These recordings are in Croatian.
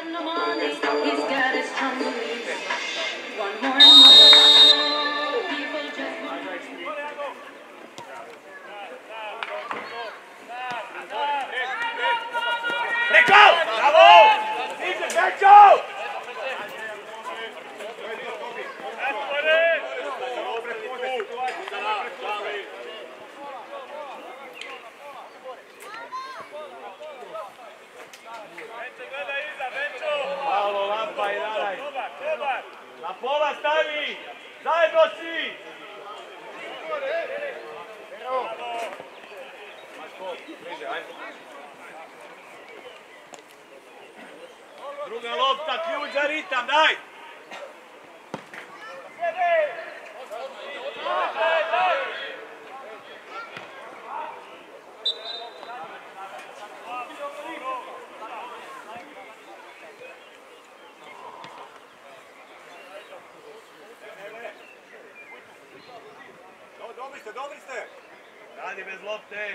in the morning, he's got his tumbleweeds. One more and more, people just want Preko! Bravo! Niže, Bečo! Malo lampa i dalaj. Na pola stavi! Zajedno si! Druga lopta, ključ za ritam, daj! Dobri ste! Radi bez lopte!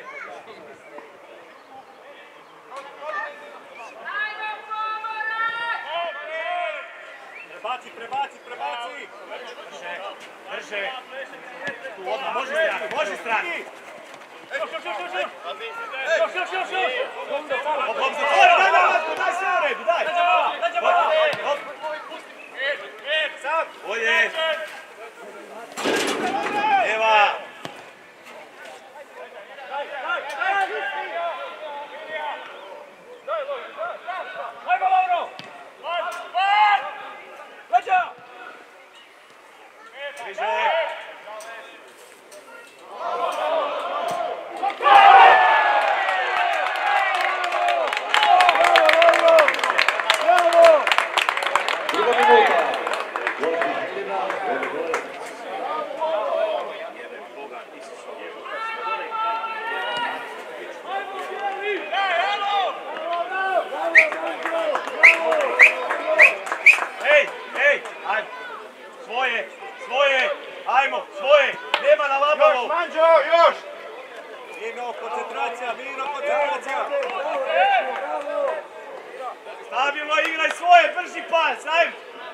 Prebaci! Brže! Tu odmah, može strani! Daj sve u redu, daj! Bolje! Eva! Svoje, ajmo, svoje, nema na labavu. Još, Manđo, još! Mirno, koncentracija! Stabilno igraj svoje, brži pas, ajmo.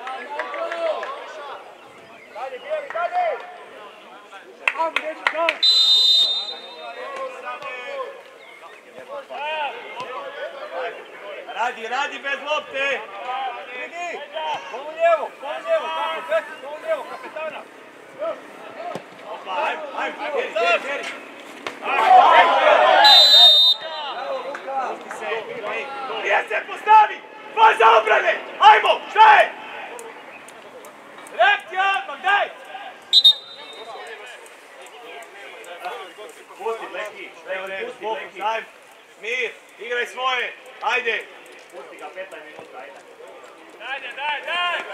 Radi bez lopte. Vidi, polu lijevo, kapetana. Ajmo, bjeri. Prije se postavi, faza obrane, ajmo, šta je? Reakcija, odmah, daj! Pusti, Bleki, fokus, ajmo, mir, igraj svoje, ajde. Pusti ga 15 minuta, ajde. Daj!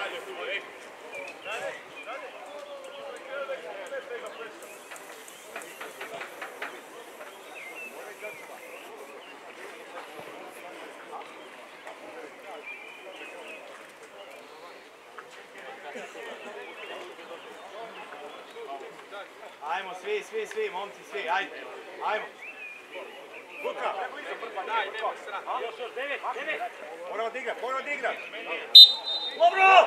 Ajmo, svi, momci, svi, ajde, ajmo. Luka! Još, 9! Moramo da igrat! Dobro!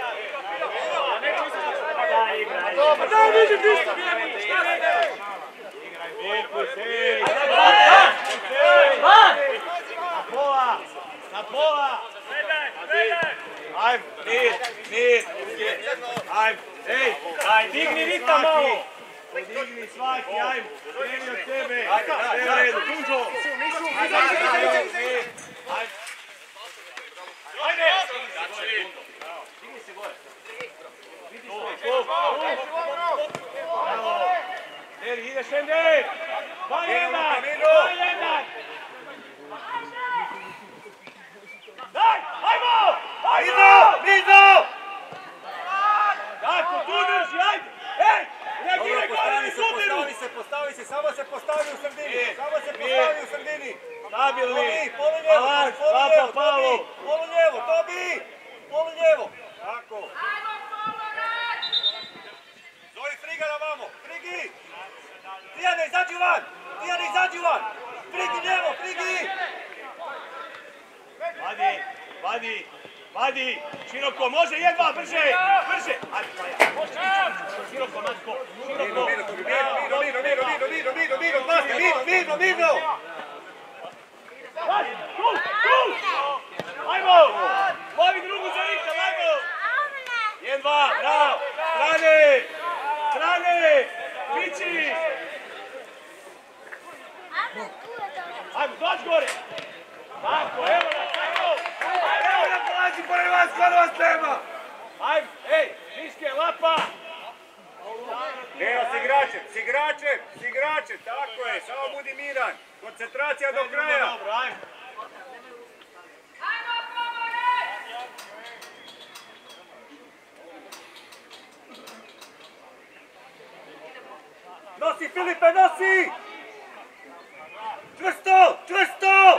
Daj, niži pisto! Igraj, Mirkuj, sej! Na pola! Ajmo, mir! Ajmo, ej! Digni ritam malo! Podigni svaki, ajmo! Kreni od sebe! Sve u redu, tužo! Ajde! Digni se gore! Vidi svoj! Bravo! Eri, ideš Ende! 2-1! Daj! Ajmo! Nizo! Tako, tu drži, ajde! Ej! Reagiraj gore, sudbinu! Postavi se, samo se postavi u sredini! Stabilni! Polu lijevo, Polu! Polu lijevo! Tako! Zoli Friga na vamo! Frigi! Tijane, izađi van! Frigi lijevo! Vadi! Vadi, široko, može jedva, brže, brže. Ajde, široko, Matko, široko. Mirno! Ajmo! Lovi drugu za Rika, ajmo! Jedva, bravo! Strane! Strane! Pići! Ajmo, dođi gore! Tako, evo nas, ajmo! Evo nas, dolazi pored vas, skoro vas nema! Ajmo, ej, Miške, lapa! Evo, s igračem, tako je, samo budi miran. Koncentracija do kraja. Dobro, ajmo! Nosi, Filipe, nosi! Čvrsto, čvrsto!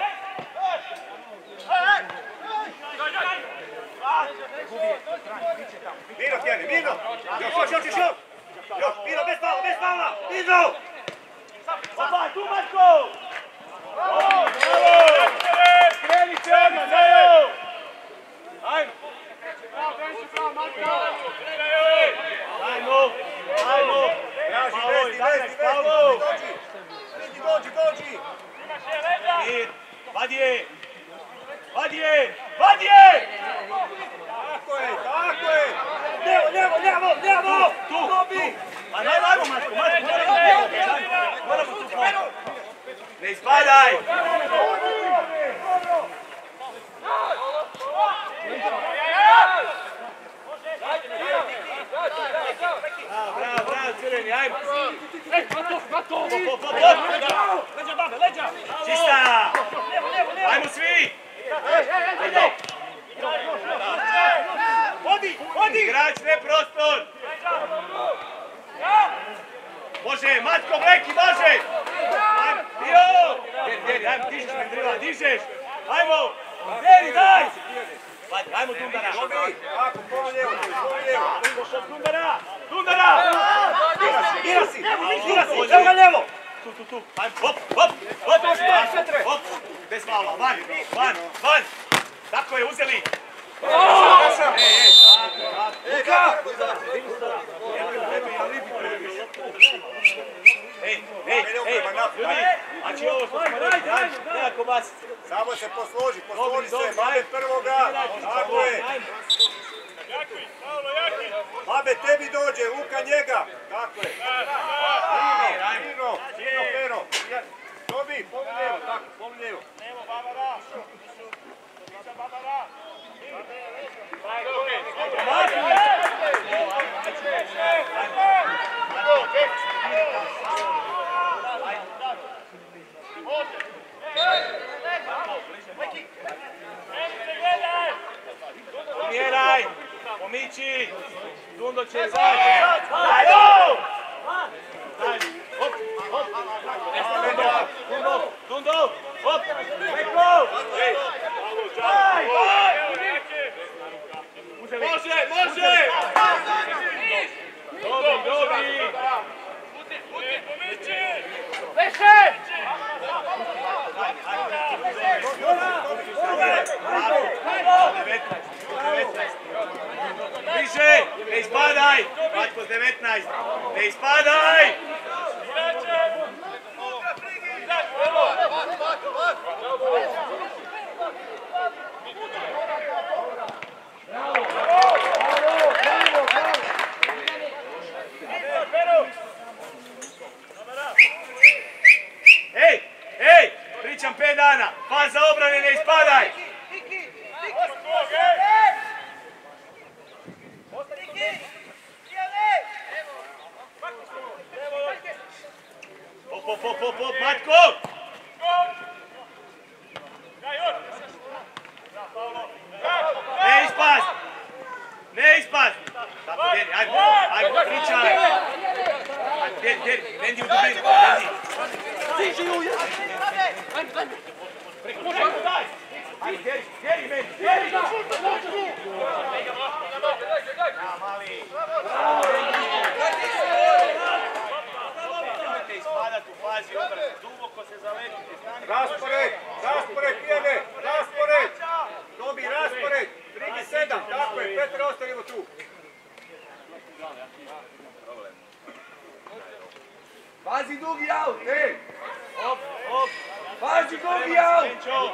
Miro, Tijani, Miro! Još! Miro, bez pala! Miro! Opa, tu Matko! Bravo! Kreni se odmah, zajedno! Ajmo! Ajmo! Traži, vesti! Dođi! Mir, vadi je! Tako je! Lijevo! Tu! Dobi! Ajmo, Matko! Moramo tu pomoći! Ne ispadaj! Bravo, crveni, ajmo! Leđa! Čista! Ajmo svi! Vodi! Igrač, ne prostor! Može, Matko, Bleki, može! Ajmo, Djeri, ajmo, dižeš Mendrila, dižeš! Ajmo! Djeri, daj! Ajmo Dundara! Ako, polo lijevo! Dundara! Mira si! Evo ga lijevo! Tu, ajmo, hop! Bez vala, van! Tako je, uzeli! Luka! Ej, ljudi, znači ovo što smo rekli, nekako vas... Samo se posloži se, Babe prvoga, tako je. Babe tebi dođe, Luka njega, tako je. Fino, Pero. Dobi, pomljevo, tako, pomljevo. Evo, Babara! Pomjeraj! Pomići! Dundo će izaći! Ajmo! Dundo! Hop! Neko! Može! Dobi! Veše! Više! Ne ispadaj! Matko s 19! Ne ispadaj! Ej! Pričam 5 dana! Faza obrane, ne ispadaj! Hop, Matko! Ne ispast! Tako, Djeri, ajmo, pričaj! Djeri, Mendi u dubinu, Mendi! Preko daj! Ajde, Djeri, Mendi, Djeri! Ja, mali! Nemojte ispadat u fazi obrane, duboko se zaletite. Raspored, Pijene, raspored! Dobi raspored, primi Petra, ostanimo tu. Pazi dugi aut, ej! Pazi dugi aut!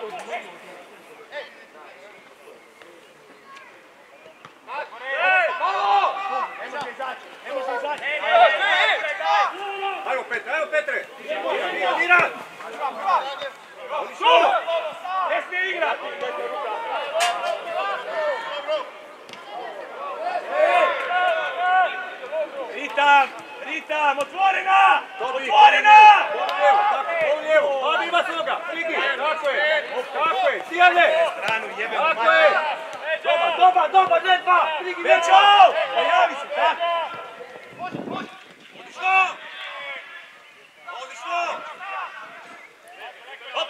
Ne može izaći. Ajmo Petre! Miran! Ne smije igrati! Ritam, otvorena! Otvorena! Ovo lijevo! Babi ima svoga! Prigi! Tako je! Sijane! Stranu jebemo mačku! Tako je! Dobar, ne dva! Prigi! Večo! Pojavi se, tako! Odlično! Hop!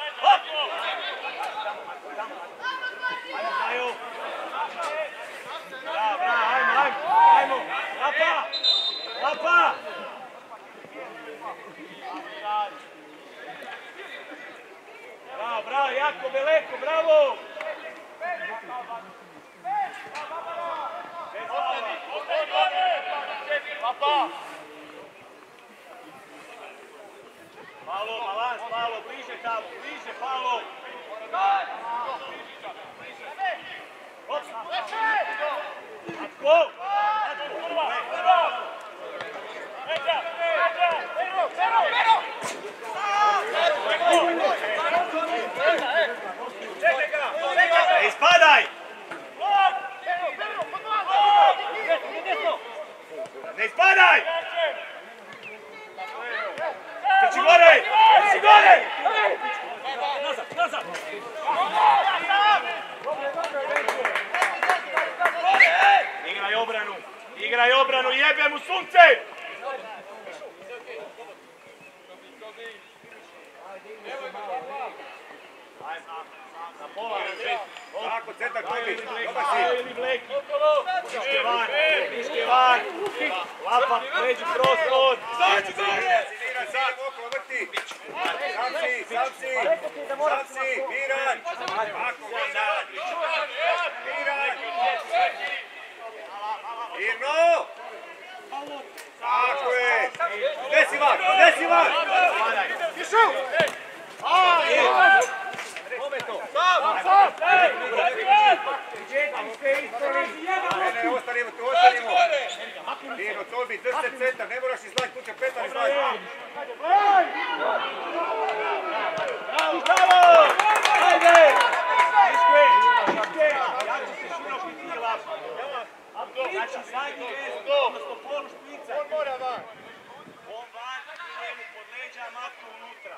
Ajmo! Ajmo! Lapa! Bravo, jako Beleko, bravo! Malo, balans, malo, bliže tamo, bliže, Palo! Hop! Matko! Ne ispadaj! Ne ispadaj! Trči gore! Nazad! Igraj obranu, jebe mu sunce! Na pola, Tako, centar Tobi! Dobar ili Bleki. Viške van. Lapa, pređi prostor. Miran, sam okolo vrti! Sam si! Miran! Tako, Miran! Irno! Tako je! Desi van! Ne, ostanimo tu! Irno, Tobi, drži centar, ne moraš izlaziti, tu će Petar izlaziti. Bravo! Ajde! Viške! Ja ću se široki ti Lapa. Znači, zadnji vez, odnosno polu špica. On van, i njemu pod leđa, matko unutra.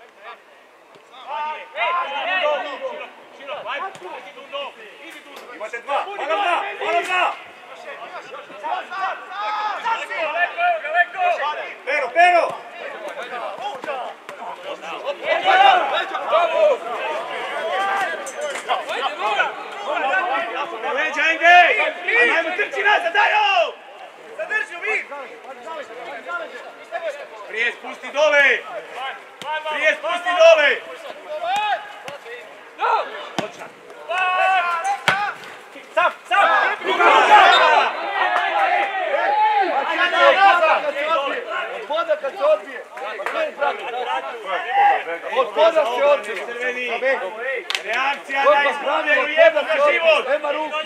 Široko, ajde, idi tu. Imate dva, malo dva! Pero! Leđa, ajde! Ajmo trči nazad, dajo! Zadrži, Mir! Prije spusti dole! Počna! Sam! Od kad se odbije. Od poda se odbije. Reakcija na izgubljenu jednu na život. Nema ruku.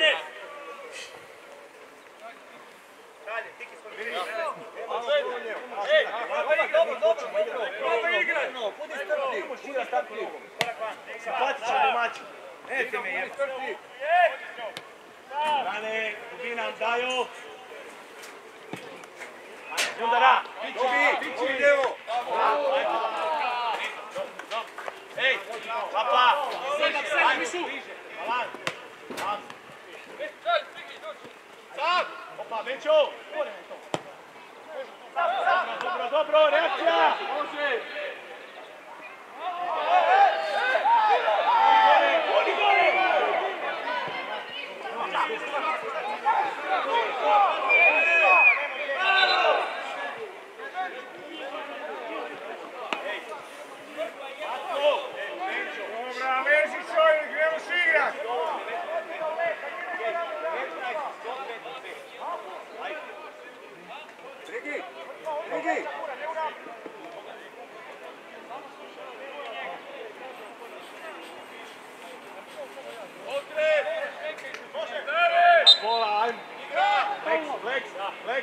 Simpatičan domaćin. Nemojte me jebati. Rane, dubina daju. Jundara, Tobi, idemo! ej, Lapa. Opa, Večo. Dobro, reakcija.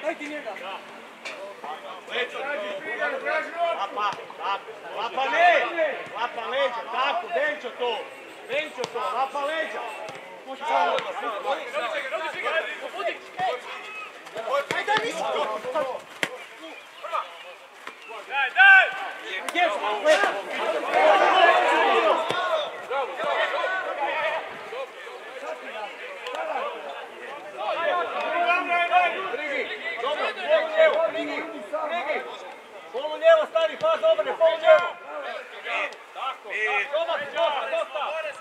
Lapa ne! Lapa leđa, tako, Benčo to! Benčo to, lapa leđa! Daj, daj! Polu lijevo stari, pas obrne, polu lijevo! Tako, dosta!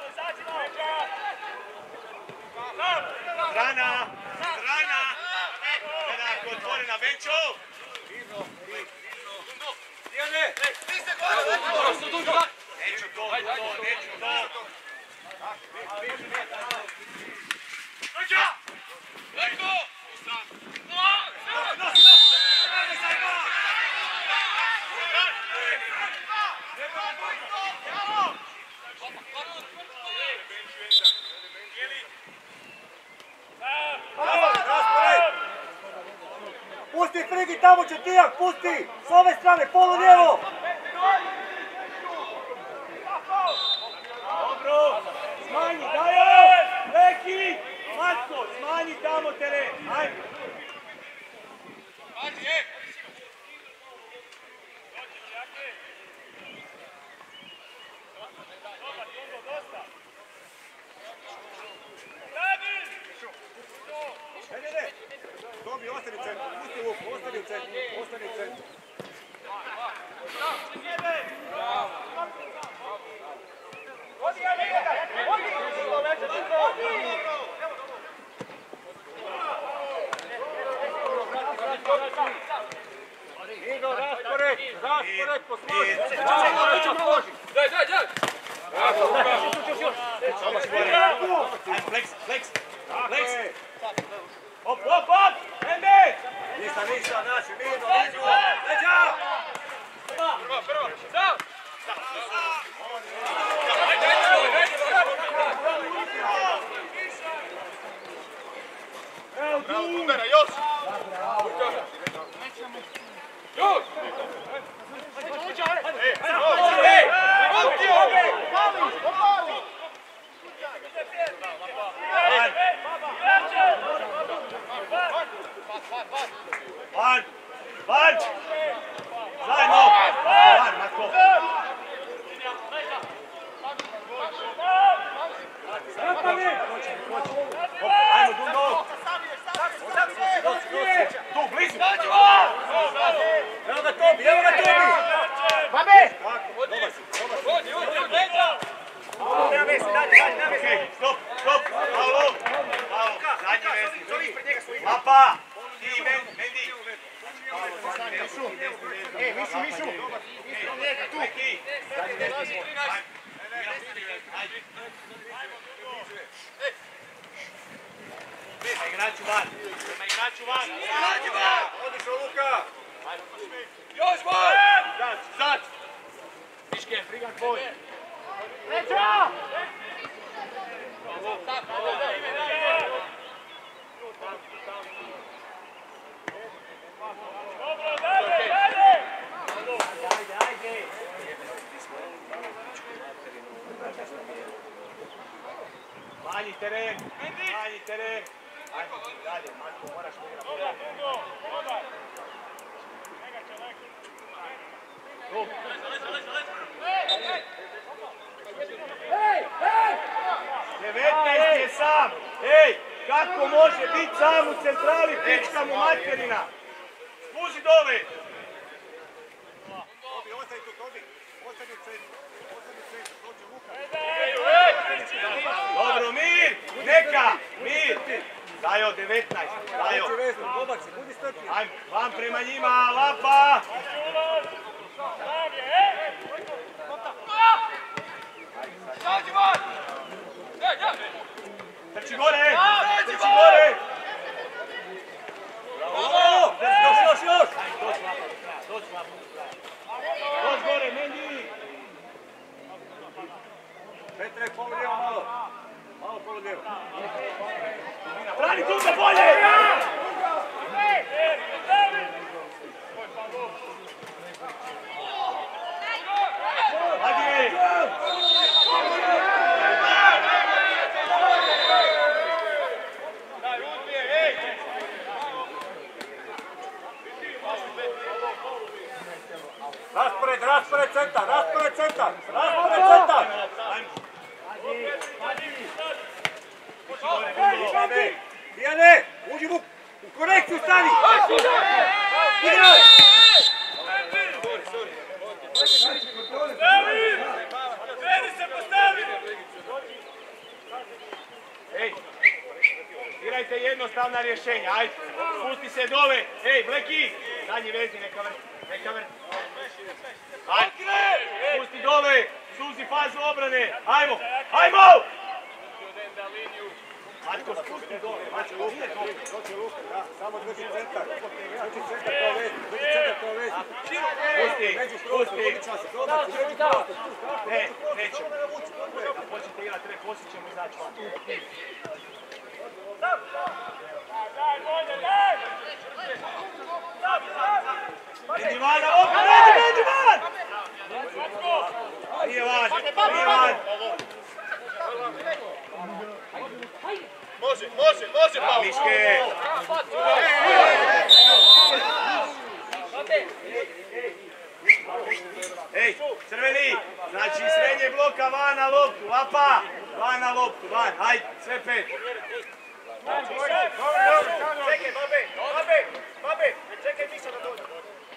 Strana! Strana! Jednako otvorena, Benčo! Dijane! Neću to! Benčo! Pusti Frigi, tamo će Tijak, pusti! S ove strane, polu lijevo! Dobro! Smanji, daj! Leki! Matko, smanji tamo teren! Ajde! Ne. Tobi, ostani u centru, pusti Vuku, ostani u centru. Igo, raspored, posloži. Daj! Flex! Hop! Ende! Ništa, naši, Mino, leđa! Prvo! Stav! Bravo, Bundera, još! Van! Zajedno! Van, Matko! Ajmo, Dungo! Tu, blizu! Evo ga Tobi! Babe! Dobar si! Nema vezi, daj! Stop! Halo! Zadnji vezni! Lapa! Ti, Mendi! Mišu! Tu! Prema igraču van! Odlično, Luka! Još van! Zad! Miške, frigan tvoj! Reća! Dobro, dalje! Ajde! Manji teren! Ajde, dalje, Matko, moraš mi igrati. Dobar! Tu! 19 je sam! Ej, kako može biti sam u centrali, pička mu materina? Spuži dole! Tobi, ostaje tu, Tobi! Ostani u centru, dođe Luka! Dobro, mir! Neka! Mir! Dajo, 19! Dajo! Dobar si, budi strpljiv! Ajmo, vam prema njima, Lapa! Trči gore! Trči gore! Još! Dođi Lapa! Dođi gore, Mendi! Petre, polu lijevo malo! Malo polu lijevo! Brani tu se bolje! babe. Dijane, uđi u korekciju, stani! Igraj! Meni se postavi! Ej, igrajte jednostavna rješenja, ajde, spusti se dole, ej, Bleki, zadnji vezi, neka vrt. Ajde, spusti dole, suzi fazu obrane, ajmo! Matko, spusti dole, Matko, nije dole. Doći Luka, da, samo drži centar. Drži centar kao već. Spusti. Ne, nećemo. Kad počnete igrati rep, poslije ćemo izaći van. Medi vana, opet medi van! Nije van. Može, Paolo. Miške! Ej, crveni, znači srednje bloka van na loptu, Lapa, van na loptu, van, hajde, sve pet. Čekaj, babe, čekaj Miša da dođe.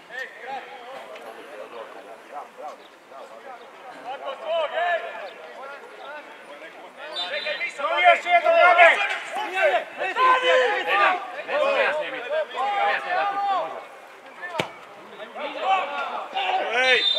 Još jedno, babe! Ej!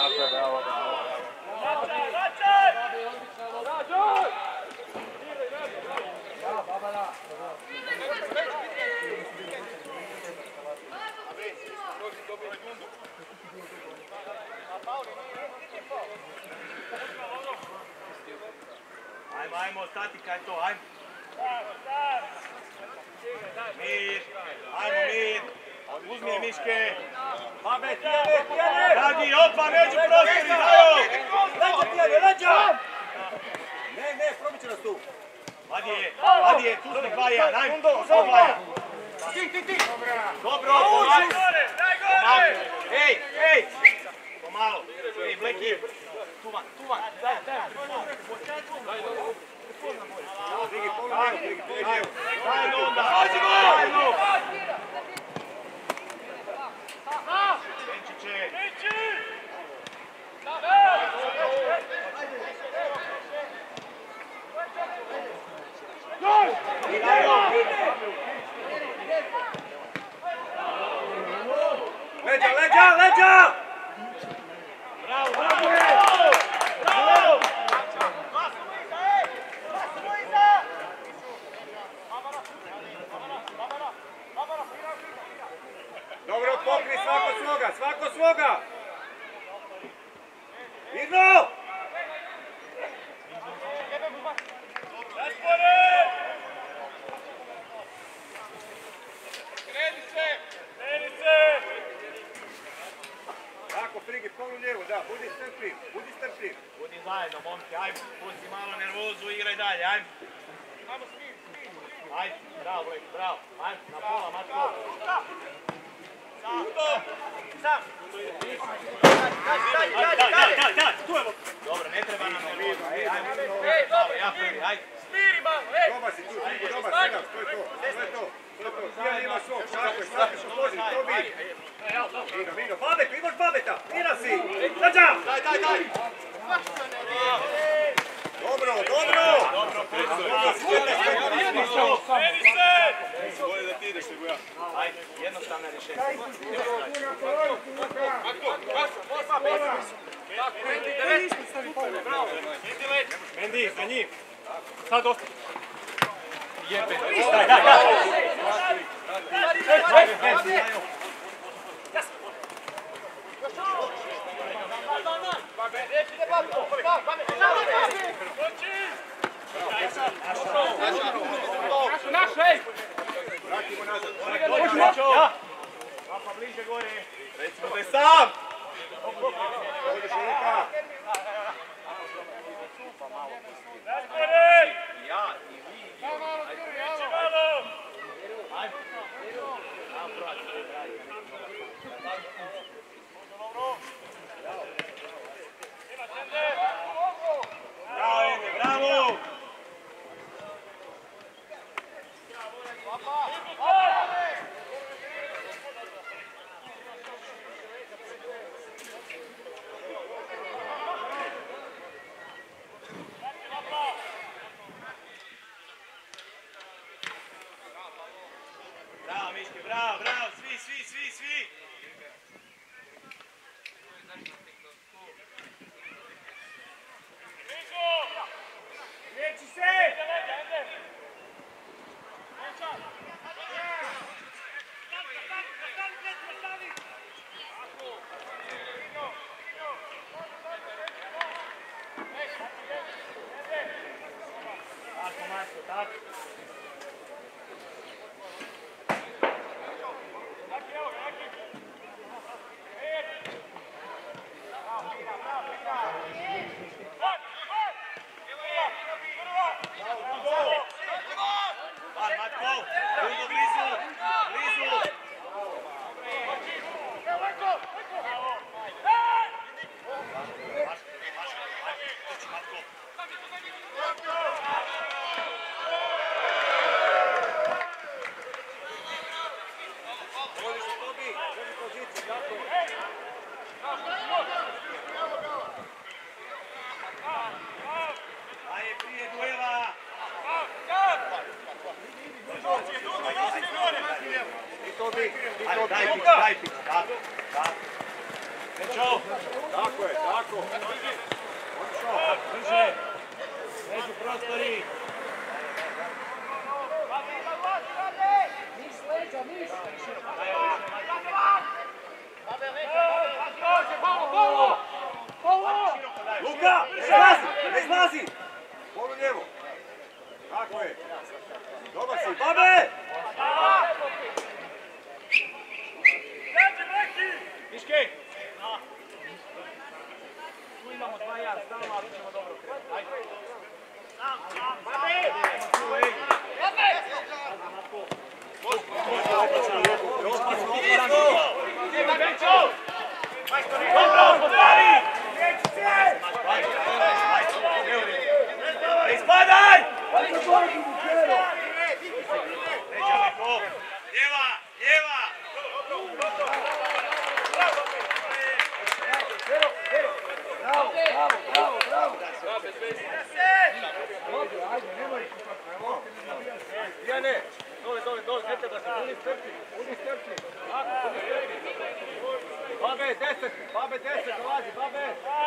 Ajmo, statika je to, ajmo. Mir, uzmi Miške. Babe, Tijane! Radi, opa, među prostori, dajo! Leđa, Tijane, leđa! Ne, probit će nas tu. Vadi je, tu smo 2-1, ajmo, tu smo 2-1. Ti! Dobro, pomalo. Ej! Pomalo. Ej, Bleki. Tu van. Daj. Digi, pogledaj. Daj onda. Ajmo. Benčiće. Leđa! Bravo! Dobro, pokri svako svoga! Mirno! Tako, Frigi, poglu lijevo, da, budi strpljiv. Budi zajedno, momci, ajmo, pusti malo nervozu, igraj dalje, ajmo. Ajde, bravo, Blek, bravo. Ajmo, na pola, Matko. Sam. Daj, tu je. Dobro, ne treba nam nervozu. Ajmo, malo, ja prvi, ajde. Smiri malo, Dobar si tu, dobar, sredam, to je to. Tijan ima svog, tako je, sad pozi, to bi. Vino, babeta, imaš babeta, Vina si, leđa! Daj! Dobro! Bolje da ti ideš nego ja. Ajde, jednostavna rješenja. Mendi, za njih. Sad dosta. Jebe. Pa bliže gore. Recimo da je sam. Dođeš Luka. Ja i vi. Ajde. Bravo! Bravo, Miške, bravo, bravo, svi! Liječi se! Tako, Marko, tako. Matko, drugo blizu! Ajde prije duela! Daj pić, tako. Srećo! Tako je, tako. Brže! Među prostori! Luka, ne zlazi! Polu lijevo. Tako je. Dobar si, Babe! Miške! Tu imamo 2-1, stavno, ali ćemo dobro krenuti. Ajde! Babe! Ne ispadaj! Lijeva! Bravo. Ajde, nemoj. Dijane, dole, ne treba se, budi strpni. Babe, 10, dolazi, Babe.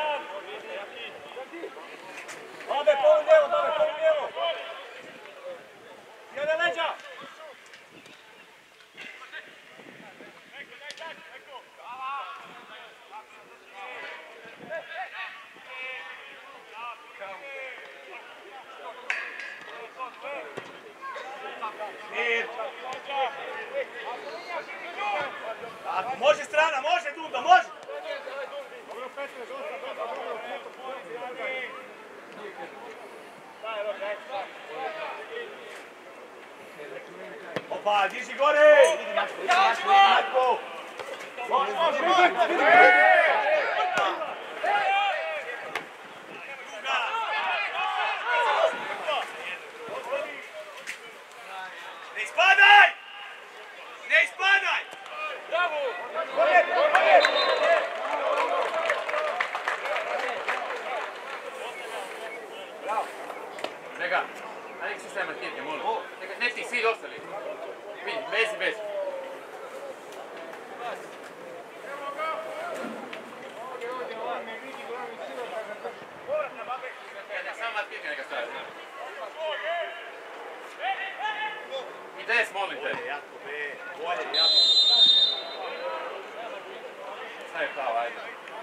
Babe, polu lijevo. Dijane, leđa. Mir. Tako, može strana, može Dunda, može! Dobro, Petre, dosta. Opa, diži gore! Vidi Matko! Ne ispadaj! Bravo! Neka, a nek si sve markirke, molim. Ne ti, svi ostali. Vidi, bez. Ne, samo markirke neka stavi. I des, molim te. Bolje, jako. Stavi pravo, ajde.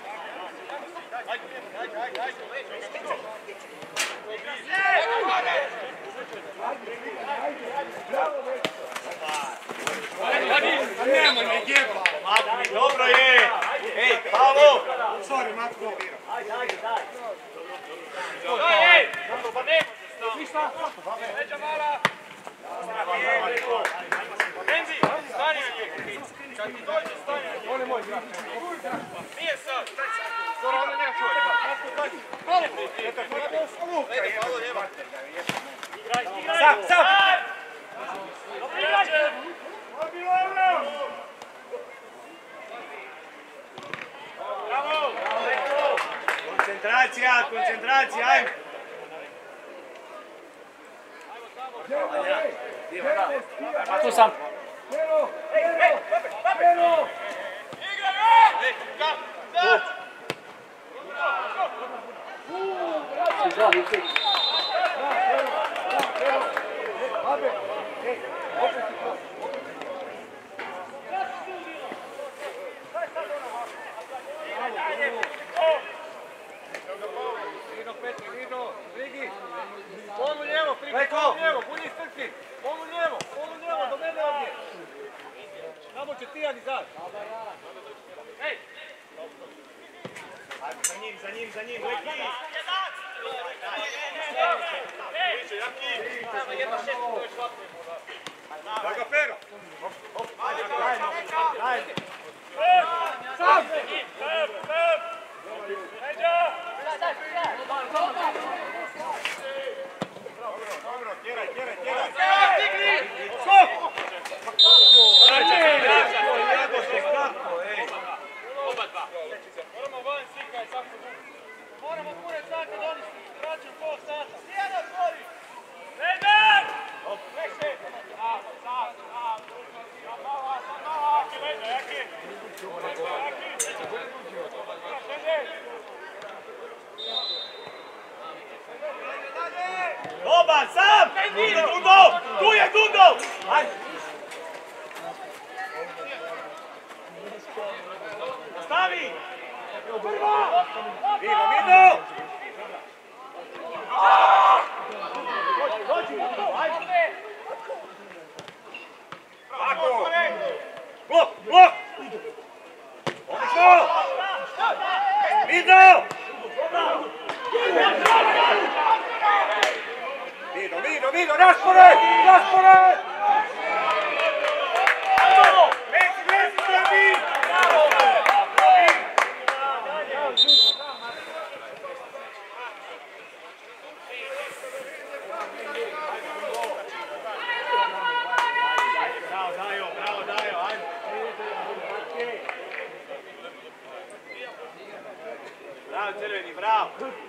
Nemoj me jebo! Matko, dobro je! Ej, Pavo! Sorry, Matko. Ajde, daj! Ej! Pa ne možeš! Ništa! Leđa mala! Benzi, stani na njegu! Kad ti dođe, stani na njegu! On je moj grad. Nije sad! Zora, onda njega čuvaj! Matko, daj! Malo prije! Eto, Matko, Luka je! Igraj! Sam! Koncentracija, koncentracija, ajmo. Tu sam. Polu lijevo, bulji strki. Polu lijevo, do mene ovdje. Tamo će Tijan izaći. Ej! Ajmo, za njim, Leki. Da ga Pero! Ajde. Sam! Dobro, tjeraj! Skok! Moramo pored sata donesti, vraćam pol sata. Tijana otvori! Ledar! Dobar, sam! Dundo! Tu je Dundo! Ajde! Nastavi! Vido! Tako! Blok! Odlično! Vido! Vido! Raspored! Vezi, Srbi! Bravo, Dajo, ajde. Bravo, crveni, bravo.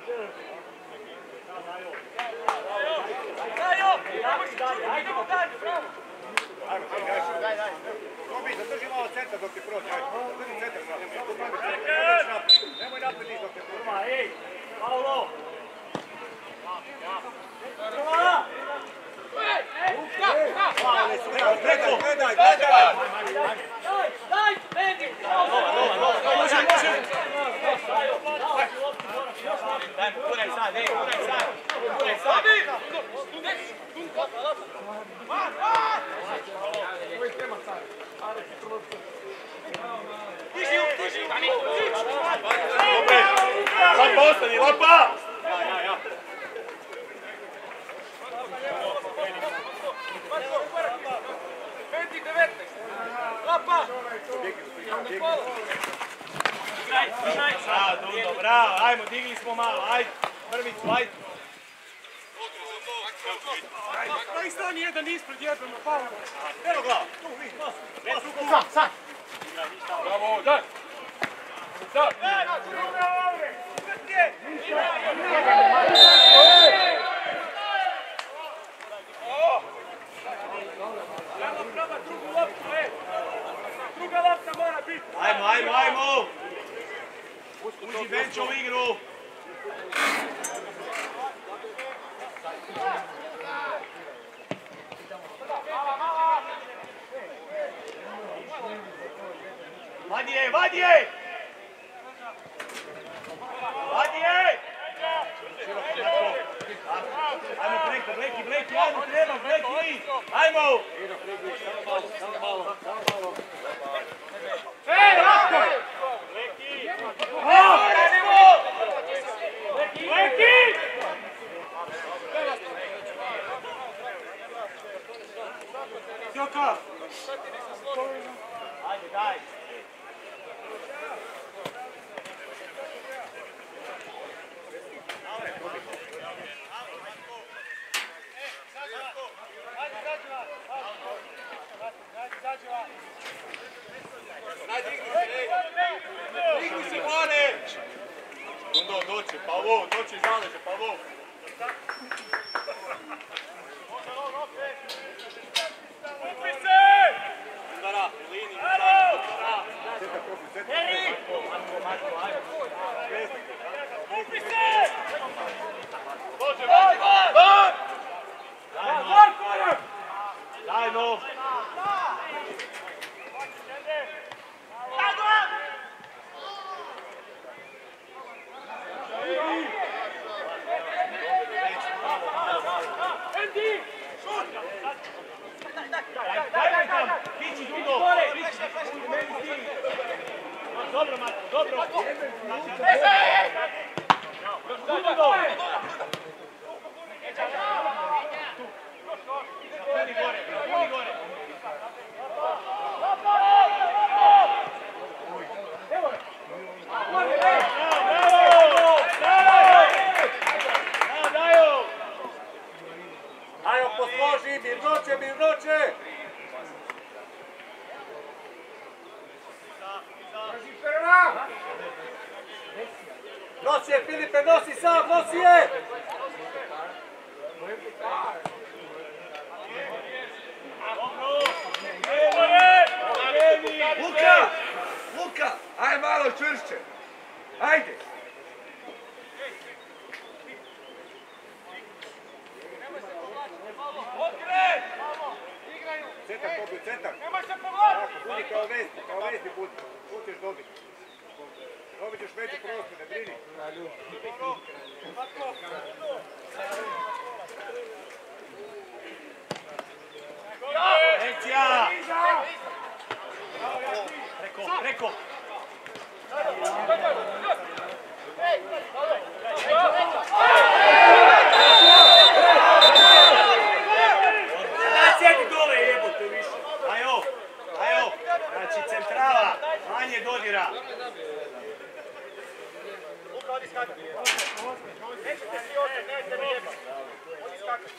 Idemo dalje, bravo! Ajmo, daj. Tobi, zadrži malo centar dok ti prođe, ajde. Zadrži centar, bravo. Nemoj napred ići dok te prođe. Ej, Paulo. Gledaj! Daj, meni! Daj, kuraj sad, kuraj sad! Lapa ostani, lapa! Sad, Dundo, bravo, ajmo, digli smo malo, ajde, prvicu, ajde. Daj stani jedan ispred, jedan na Pavlu. Evo glava, tu, vi, Sam. Bravo, daj. Druga lopta mora biti. Ajmo! Uđi Benčo u igru! Vadije! Ajmo preko, Bleki, ajmo, treba, Bleki! Ajmo! Ej, Ratko! Bleki! Sjoka! Ajde, daj! Digni se, Mane! Dundo, doći, Paolo. Pavo, doći zaleže, Pavo. Kupi se! Udara, u liniji. Eri! Kupi se! Dođe, Van! Dajno! Daj tam! Pići Dudo! Dobro, Marko, dobro! Dudo! Puni gore, puni gore! Ajo, posloži, mirnoće, mirnoće! Nosi je, Filipe, nosi sam, nosi je! Luka! Luka! Aj malo čvršće! Ajde! Centar, pobiju, centar! Nemoj se povlačiti! Budi kao vezni budi. Tu ćeš dobiti. Dobit ćeš veći prostor, ne brini. Lekcija! Preko! Daj sjeti dole, jebote više. Ajo! Znači centrala, manje dodira. Luka, odi skakati. Nećete svi ostati, nećete mi jebati. Odi skakati.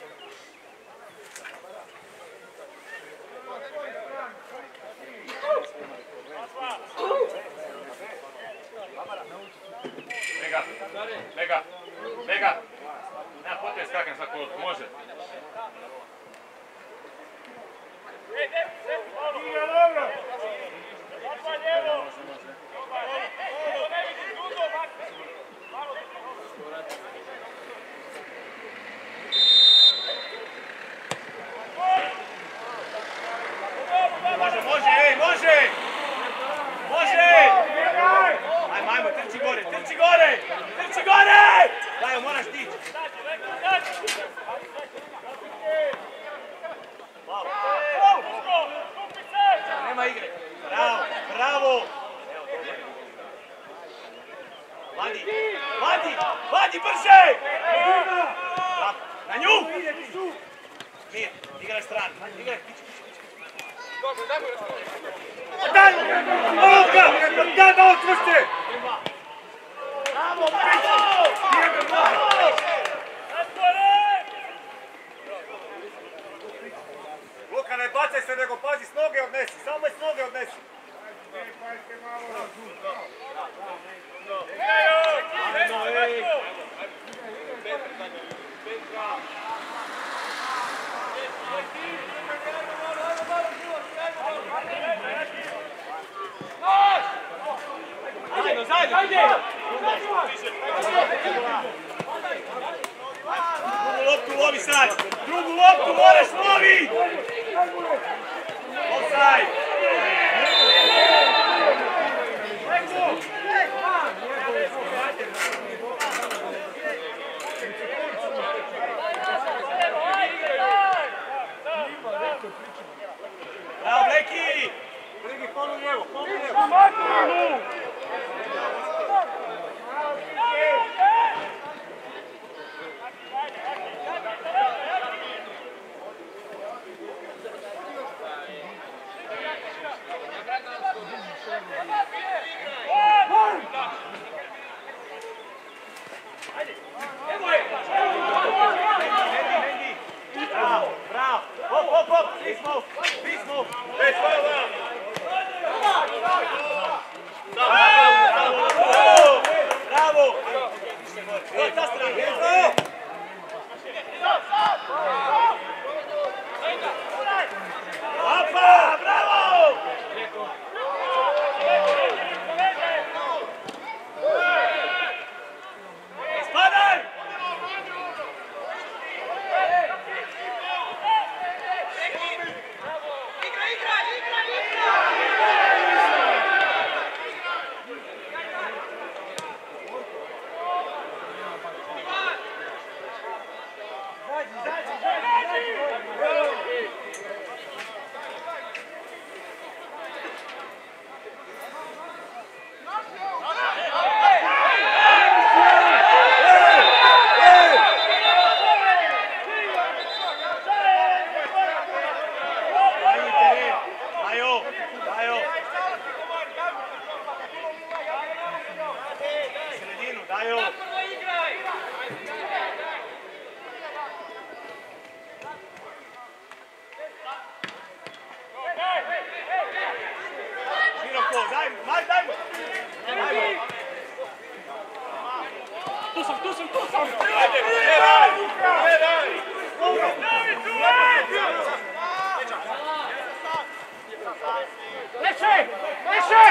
Lega! Nema potrebe skakam sad kolo, može. Igra dobro! Opa lijevo! Ne vidim Dudo, Može, ej, može! Ajmo, trči gore! Daj, moraš tići. Nema igre. Bravo! Vadi, brže! Na nju! Mir, igraj stranu. Daj! Luka! Daj malo tvrste! Bravo, Luka, ne bacaj se, nego pazi, s noge odnesi. Samo s noge odnesi. Zajedno! Drugu loptu lovi sad! Drugu loptu moraš lovi! Offside! Bravo, Bleki! Brigi, polu lijevo, polu lijevo. Bravo! Hop! Big move! Bravo! Široko, daj mu! Tu sam! Leše!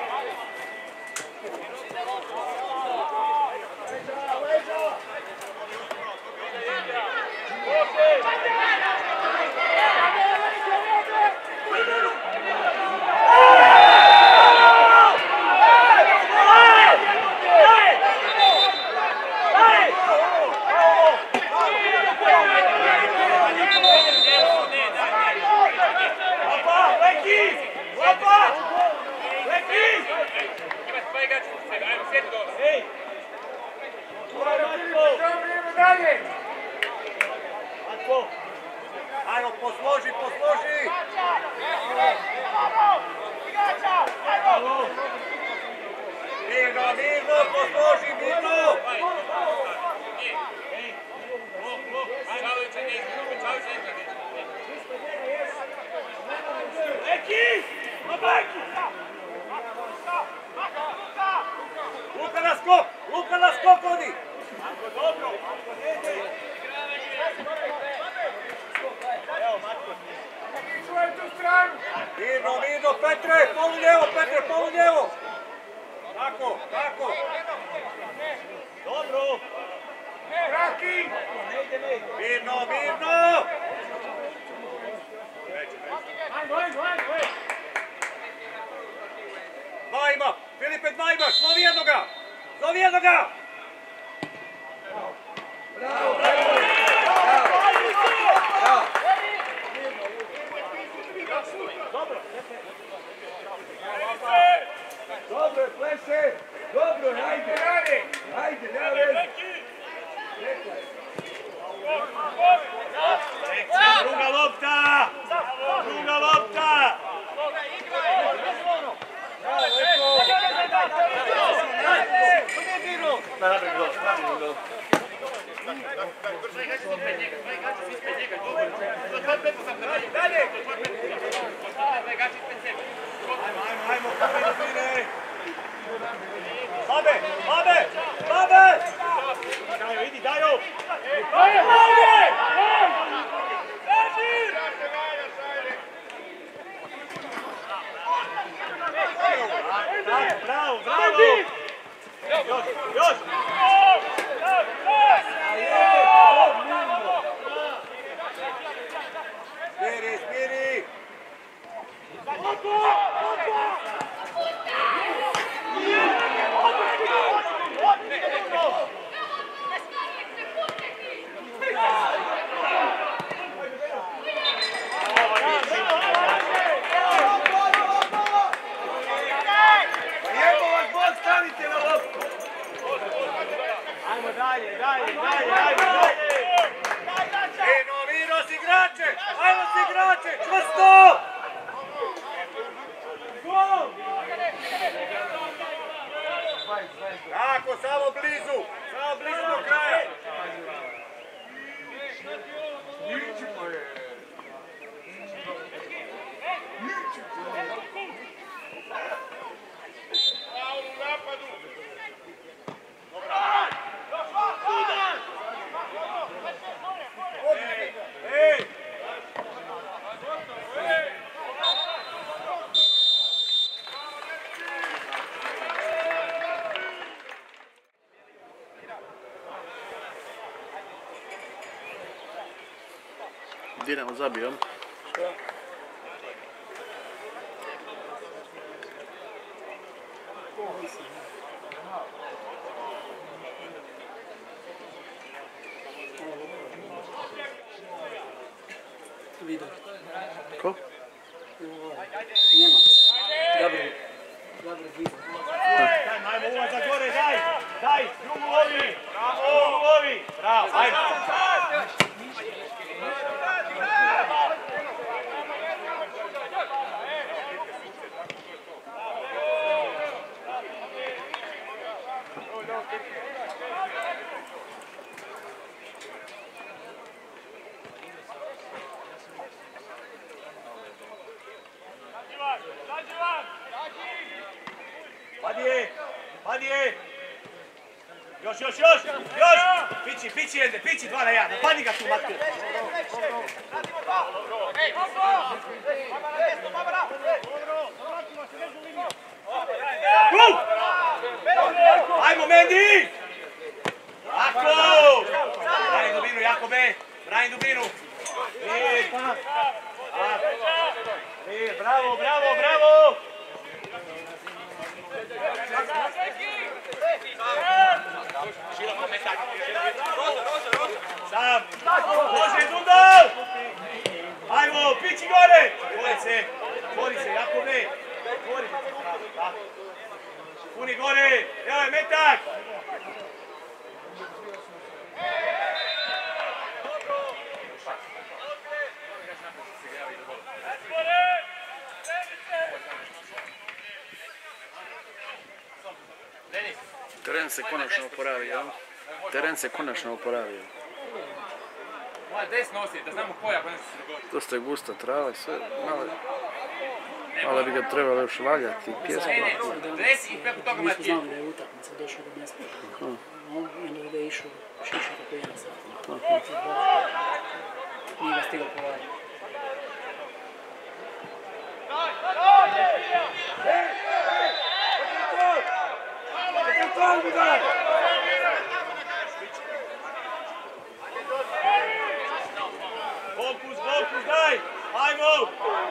Ajmo, posloži! Mirno, posloži, mirno! Luka na skok odi! Mirno, Petre, polu lijevo! Tako! Dobro! Raki! Mirno! Dva ima! Filipe, dva imaš! Zovi jednoga! Bravo! Dobro, pleše! Dobro, hajde! Hajde, nema veze! Druga lopta! Ajmo, Babe! Dajo, idi, Dajo! Bravo! Još! Smiri! Vino s igrače! Čvrsto! Tako, samo blizu do kraja. Dinamo zabio. Vidor. Ko? Njemac. Gabriel Vidor. Ajmo, ulazak gore, daj! Drugu lovi! Bravo, ajmo! Padi je! Još! Pići jede, pići 2 na 1, padi ga tu, Matko! Ajmo, Mendi! Ako! Brani dubinu, Jakobe! Brani dubinu! Bravo! Sam! Može, Dundal! Ajmo, pići gore! Tvori se, Jakobe! Tvori se, tako. Puni gore! Evo je metak! Teren se konačno oporavio. Moja desno osjet, da znamo koja koja se dogoditi. Dosta je gusta trava i sve, malo bi ga trebalo još valjati i pjesmu. Desi i preko toga Mi smo Matije. znali da je utakmica, došao do mjesta. I onda je išao šiša kako 1 sat. Nije ga stigao povariti. Fokus, daj! Ajmo!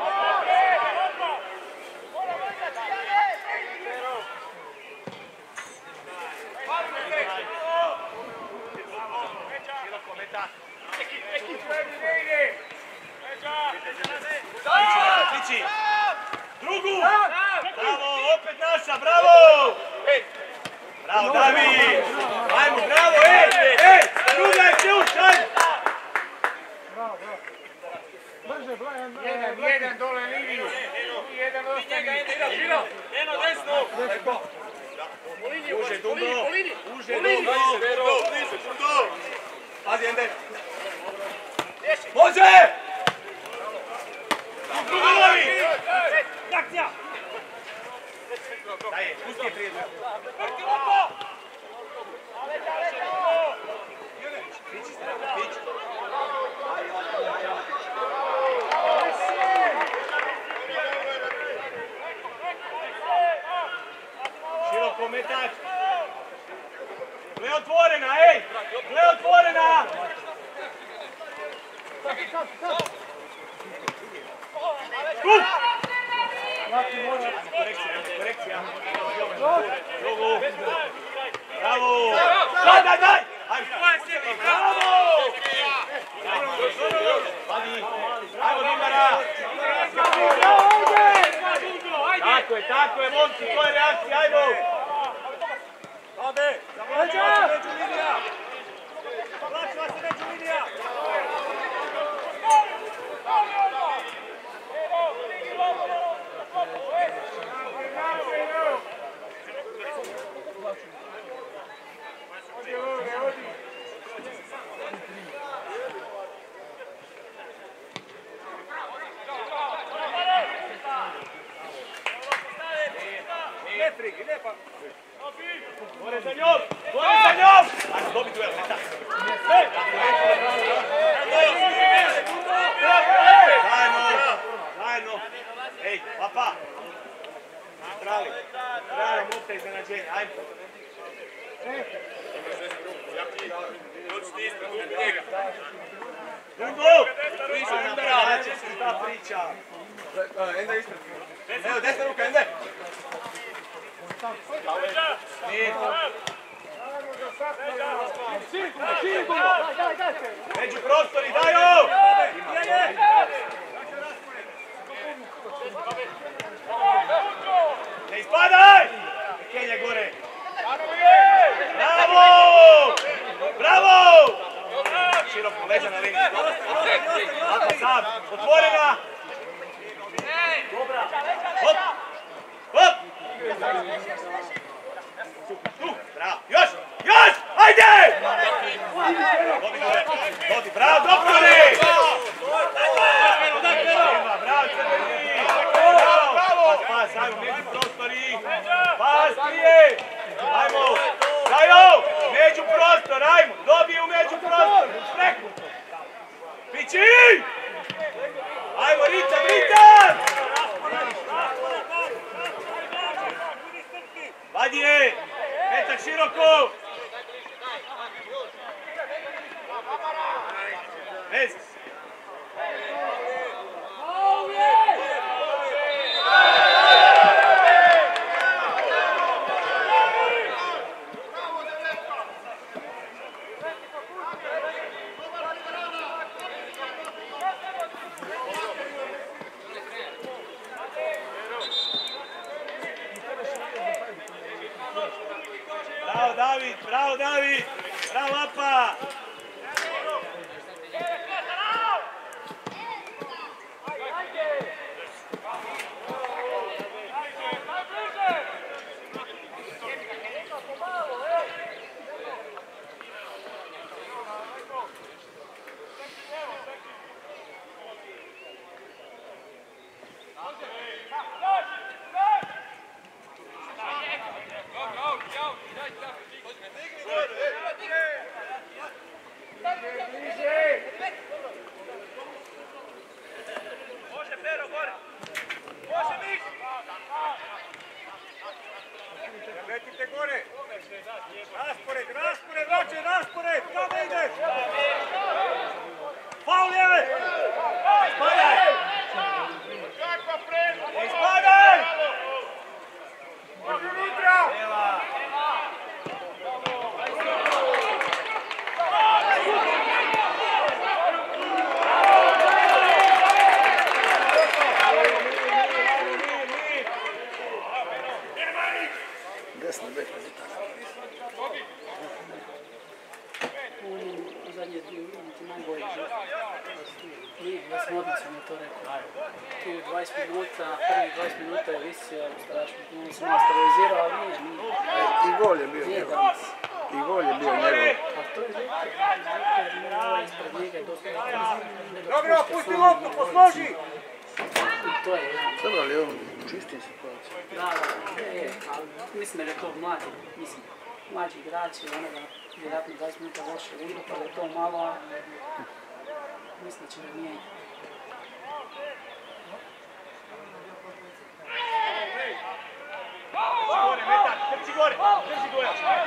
Pići! Drugu! Bravo, opet naša, bravo! Bravo, David! Ajmo, bravo, druga je ključ, ajmo! Jedan dole liniju. Jedan ostane. Eno desno! Uže, Dumbo! Uže, Dumbo! Pazi, Ende! Može! Drugovi! Akcija! Daj je, pusti je prije. Pići se, pići. Široko metak. Gle otvorena, ej! Gle otvorena! Korekcija. Drugu. Bravo! Daj! Bravo! Ajmo, Dimara! Tako je, momci, to je reakcija, ajmo! Zavlačila se među linija! Gore za njom! Ajde, dobi duel, ne tako. Zajedno. Ej, papa. Trali mopta iznenađenja, ajmo. Dungo! Priča, ta priča. Ende ispred. Evo, desna ruka, Ende. Među prostori, daju! Ne ispadaj! Kenja gore! Bravo! Široko, leđa na liniju. Hapa sad, otvorena! Hop! Tu, bravo, još! Ajde! Dobi, bravo, doktore! ajmo, među prostori. Pas, prije. Ajmo. Dajo, među prostor, ajmo. Dobiju među prostor. Preko. Pići! Ajmo, ritam, ritam! Vadi je! Metak široko! Vezi se! Bravo David, bravo David, bravo Apa! Letite gore! Raspored, raspored, vraćaj, raspored! Kada ideš? Faul lijeve! Ispadaj! Ispadaj! Može unutra! Desna beka. U zadnje 2 utakmice najbolje. Nije, ja sam odmah sam to rekao. Tu 20 minuta, prvih 20 minuta je visio, strašno, on se malo stabilizirao, ali nije. I gol je bio Nije njegov. danas. I gol je bio njegov. A to je zato ispred njega je dosta... Dobro, pusti loptu, posloži! To je jedan. Dobro, ali on čisti situaciju. Da, ali mislim da je to mlađi, mlađi igrači, onoga, vjerojatno 20 minuta loše igra, pa da je to malo, mislim da će ga mijenjati. Gore, metak, trči gore, drži gore.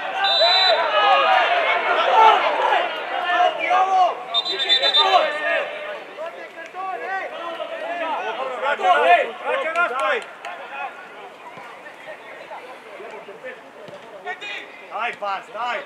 Vraćaj raspored! Daj pas, daj!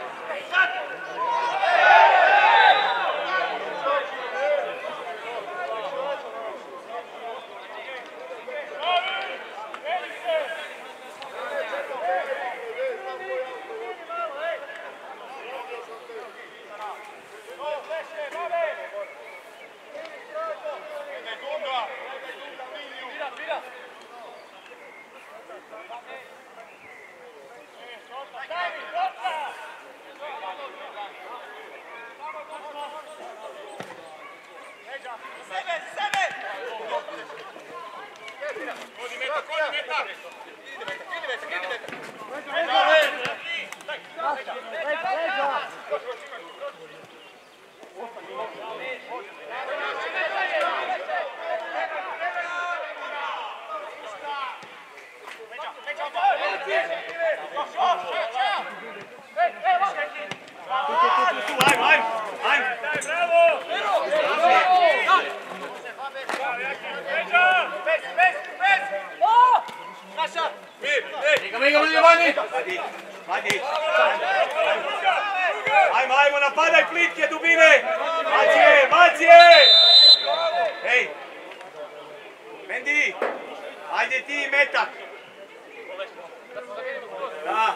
Ajmo, napadaj plitke dubine! Baci je! Hej! Mendi! Ajde ti, metak! Da!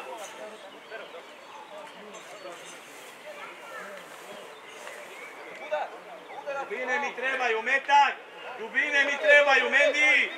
Dubine mi trebaju, metak! Dubine mi trebaju, Mendi!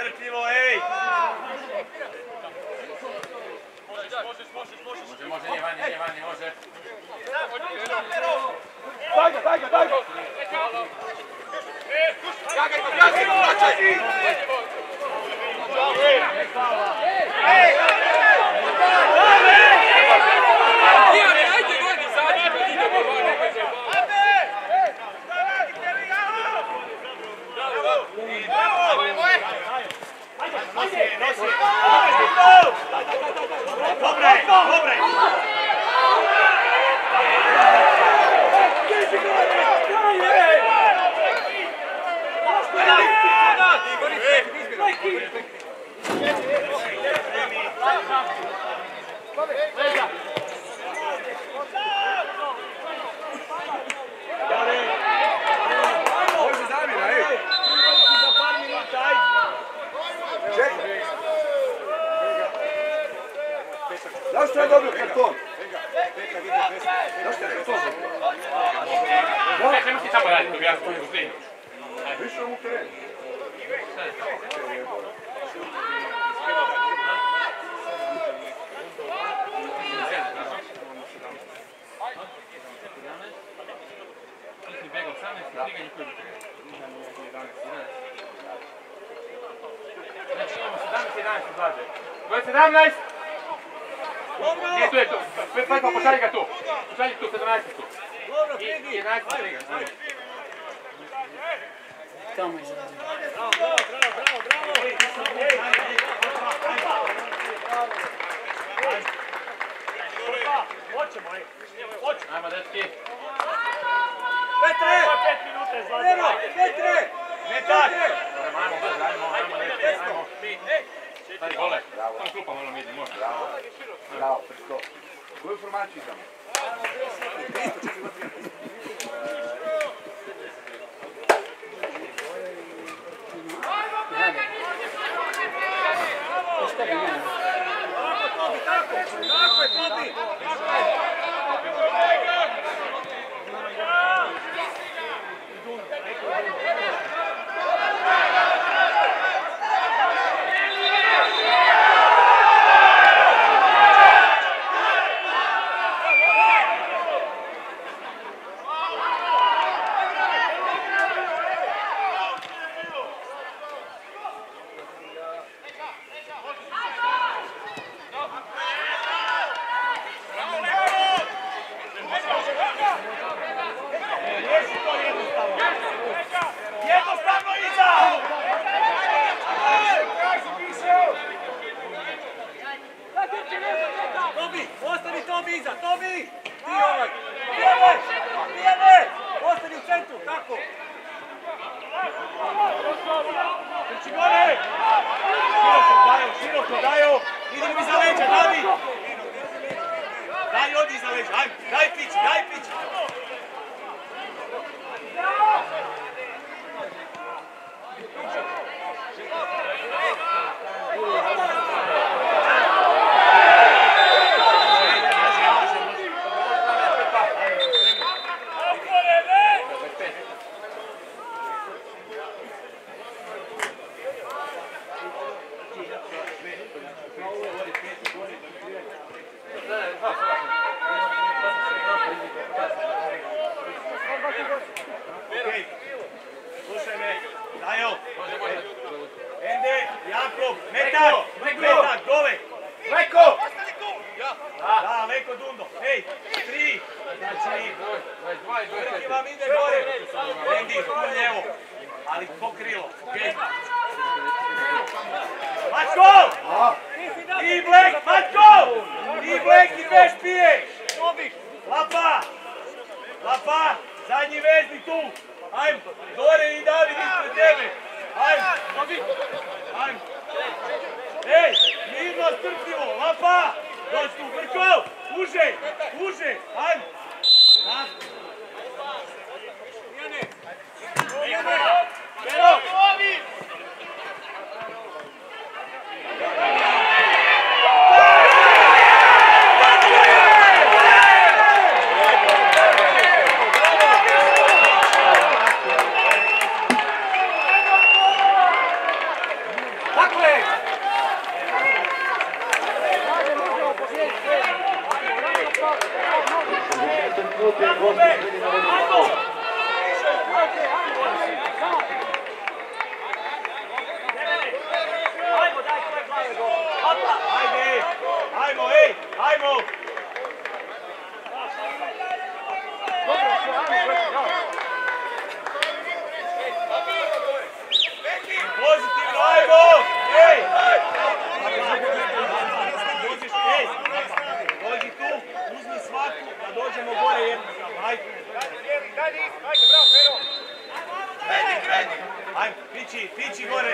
strpljivo, ej! Može, nije vanje, može. Daj ga! Dobre! Zašto je dobio karton? Zašto je karton? Ne misli samo raditi, to bi ja stojim u srednju. Više mu teren. Znači imamo 17-11 izlaže. Broj 17! Nije, tu je tu. Pa pošalji ga tu. Pošalji tu, 17 tu. I 11 Friga. Tamo izrazi. Bravo! Hoćemo, ej. Ajmo, dečki. Petre! 5 minuta izlazi. Petre! Ne tak! Ajmo, brzo, ajmo, dečki, ajmo. Daj, gole. Samo klupa malo mi ide, može. Bravo, Prsko. Koju formaciju idemo? Tako je, Tobi! Jednostavno iza! Tobi, ostani Tobi iza, Tobi! Ti ovaj! Prijeme! Ostani u centru, tako! Trči gore! Široko daju! Idemo iza leđa, David! Daj odi iza leđa, ajmo! Daj pići! Okej, slušaj me, Dajo, Ende, Jakob, metak, dole! Leko! Da, Leko Dundo, hej, 3, znači, veliki vam ide gore, Endi, tu lijevo, ali po krilo, okej? Mačko! I Blek, Mačko! I Blek i veš piješ! Lapa, zadnji vezni tu! Ajmo, Dore i David ispred tebe! Ajmo! Ej, mirno, strpljivo, Lapa! Dođi tu, Brko! Uže! Ajmo! Pero! Pići gore!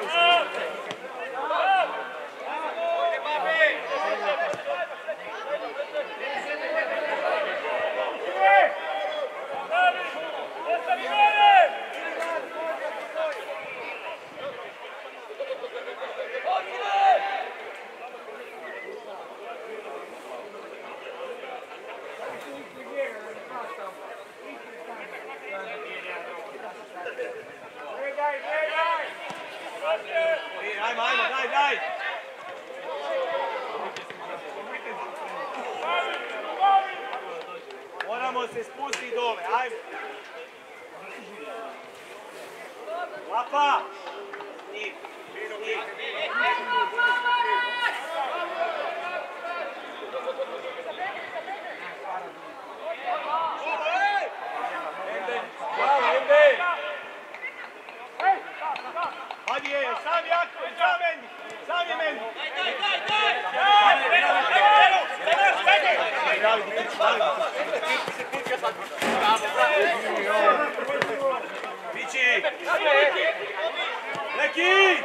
Ajmo, daj! Moramo se spustiti dole, ajmo! Lapa! Njih! Hadi je, sam jako, sam je meni! Pići! Neki!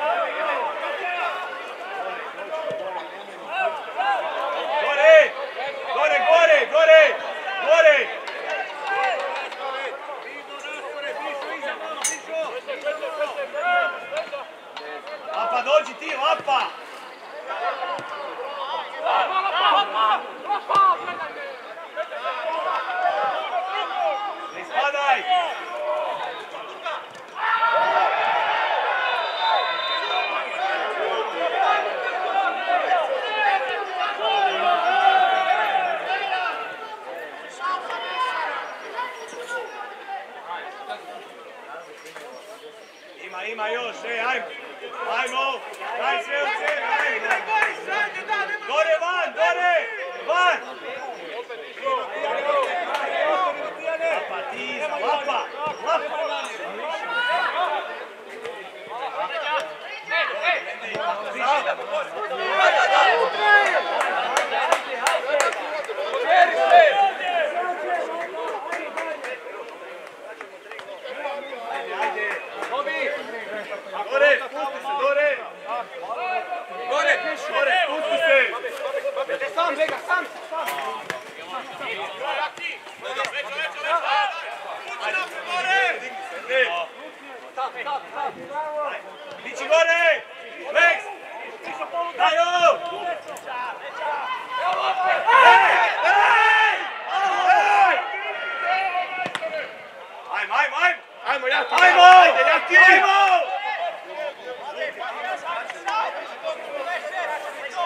Gore! Lapa, dođi ti, Lapa! Ne spadaj! Ima još, ajmo, daj sve u sebe, gore van! Lapa, tiza, Lapa! Spusti se! Sam, Vega, sam! Dići gore! Lex! Dajo! Ajmo, Jaki! Ajmo!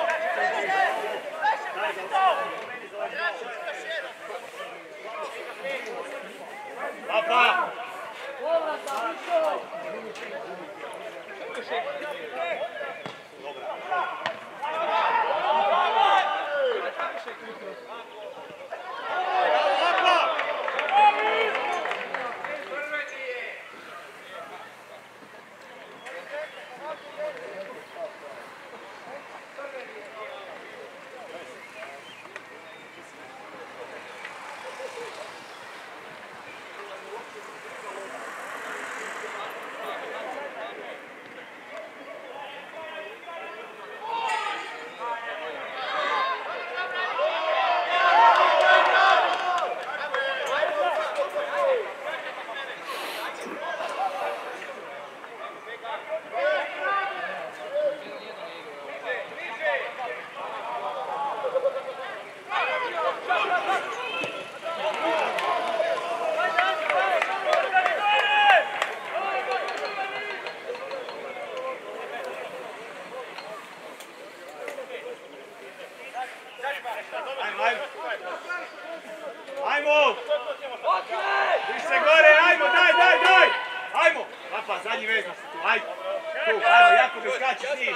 Ajde, tu, ajmo, jako mi skači ti.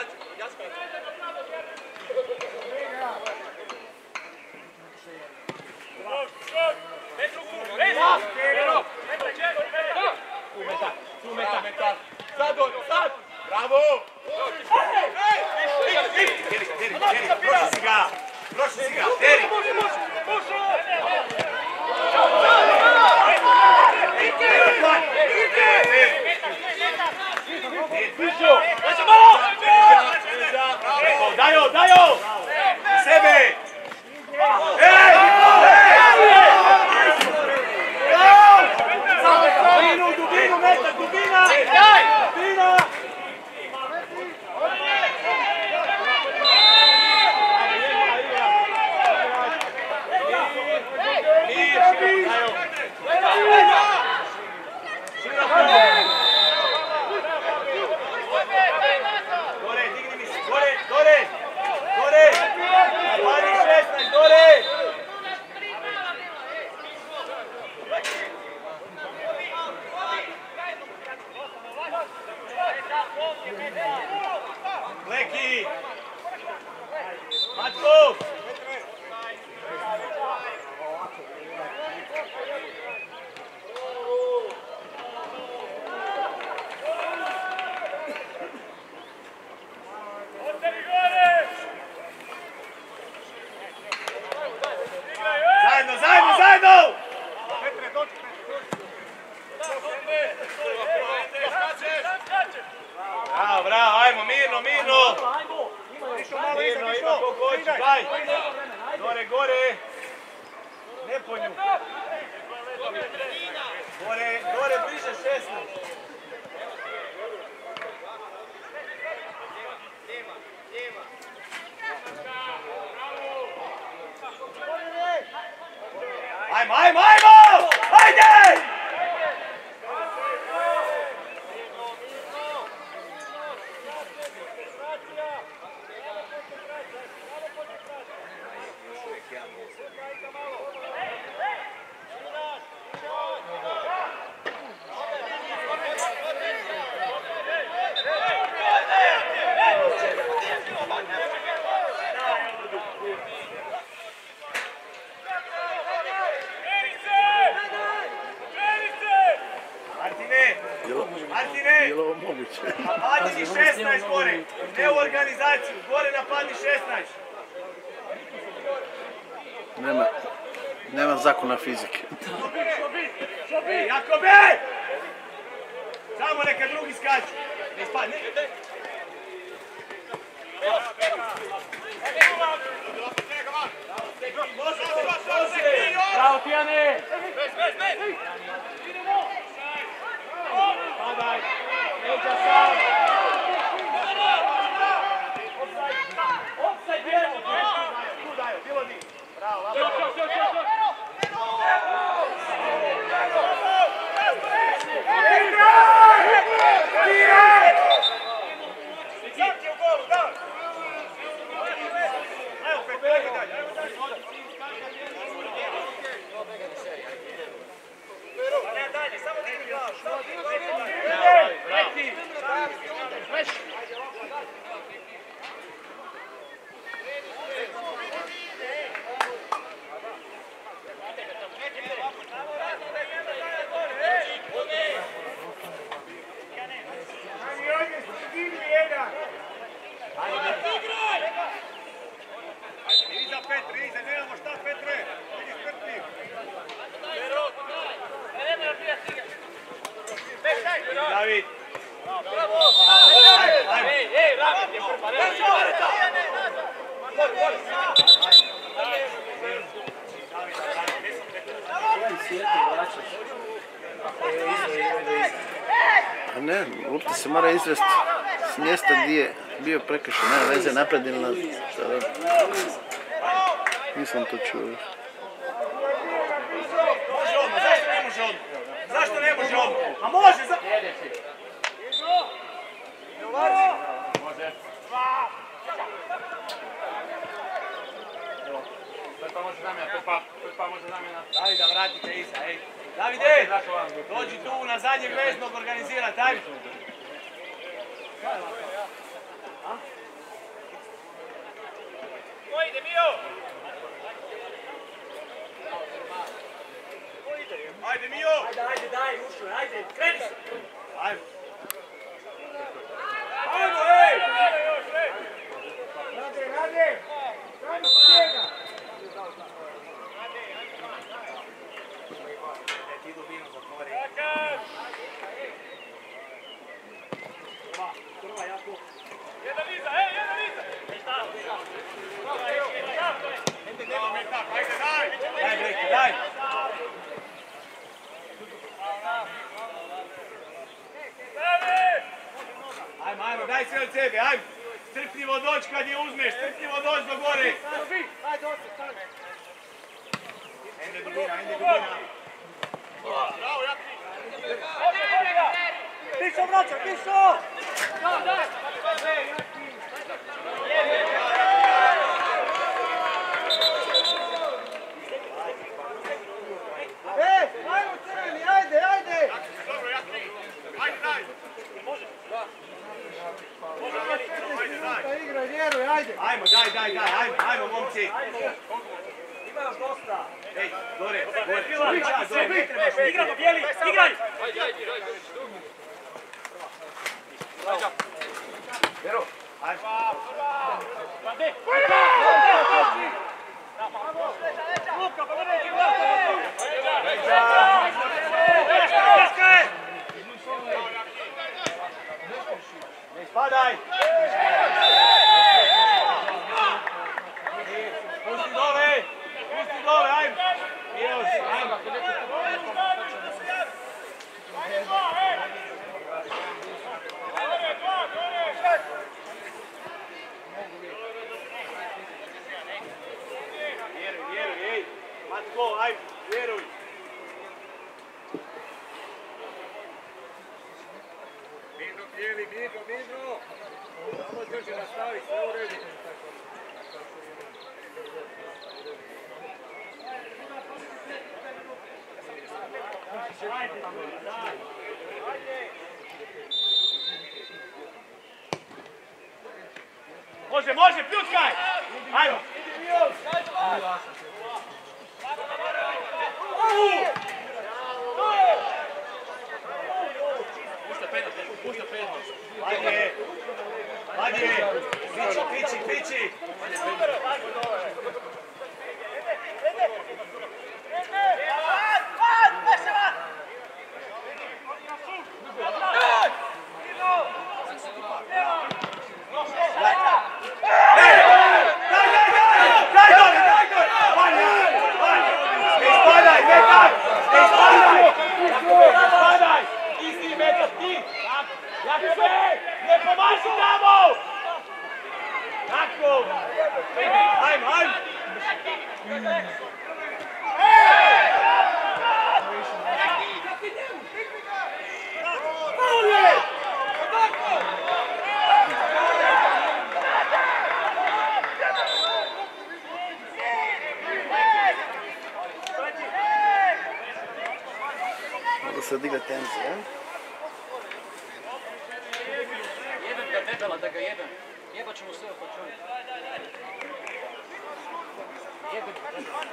Sad, sad! Bravo! Deri, prošli si ga! Prošli si ga, Deri! Dajo, dajo! Sebe! Dubinu, metak, dubina! Dubina! Gore, digni mi se, gore, gore! Gore! Napadi 16, gore! Leki! Matko! Zajedno, zajedno, zajedno! Bravo, bravo, ajmo, mirno, mirno! Mirno, ima ko hoće, daj! Gore, gore! Ne po nju! Gore, gore, bliže 16! Ajmo, ajmo, ajmo! Ajde! Martine! Je li ovo moguće? Napadni 16 gore, ne u organizaciju, gore napadni 16. Nema zakona fizike. Jakobe! Samo neka drugi skaču. Ne ispadne. Bravo, Tijane! Padaj! Neđa sam! Offside bijelo! Tu daju, bilo di! Bravo, Ziti u golu, da! Evo, Petri dalje! Ne, dalje, samo digni glavu! Petri! Iza Petri, iza, nemamo šta Petre! Vidi Petri! David! Ej, David je A ne, lopta se mora izvesti s mjesta gdje je bio prekršaj, nema veze napred ili nazad. Šta da? Nisam to čuo još. Može odmah, zašto ne može odmah? Zašto ne može odmah? A može, za... Može. Pepa može zamjena, Pepa može zamjena. Davida, vratite iza, ej. Davide, dođi tu na zadnjeg veznog organizirati, ajde. Ajde, Mio! Ajde, daj, ušlo, ajde, kreni se! Ajde! Ajmo, ej! Rade! Stani kod njega! Ti dobijemo za tvore. Prva, jako. Jedan iza, jedan iza! Ajde, daj! Daj, Brejka, daj! Ajmo, daj sve od sebe, ajmo! Strpljivo doći kad je uzmeš, strpljivo doći do gore! Ajde, dubina, ajde, dubina! Bravo, Jaki! Pišo, vraća, pišo! Ajmo crveni, ajde, ajde! Dobro, Jaki! Ajde, daj! Može? Da. Ajde, daj! Igraj, vjeruj, ajde! Ajmo, daj, ajmo, momci! Ima još dosta! Ej, gore! Ne trebaš! Igramo, bijeli, igraj! Vero! Ajde! Vade! Luka, pa ne ne spadaj! Pusti dole, ajmo! Još, ajmo! Vjeruj, ej! Matko, ajmo, vjeruj! Mirno, bijeli, mirno! Samo drži, nastavi, sve u redu. Može, pljuskaj! Ajmo! Ajde! Pići! Ne pomaši tamo! Tako! Ajmo! Mogu se odigra tenzija, ja? Jebem ga debela da ga jebem. Jebat ću mu sve oko čovjek. Jebem ga debela.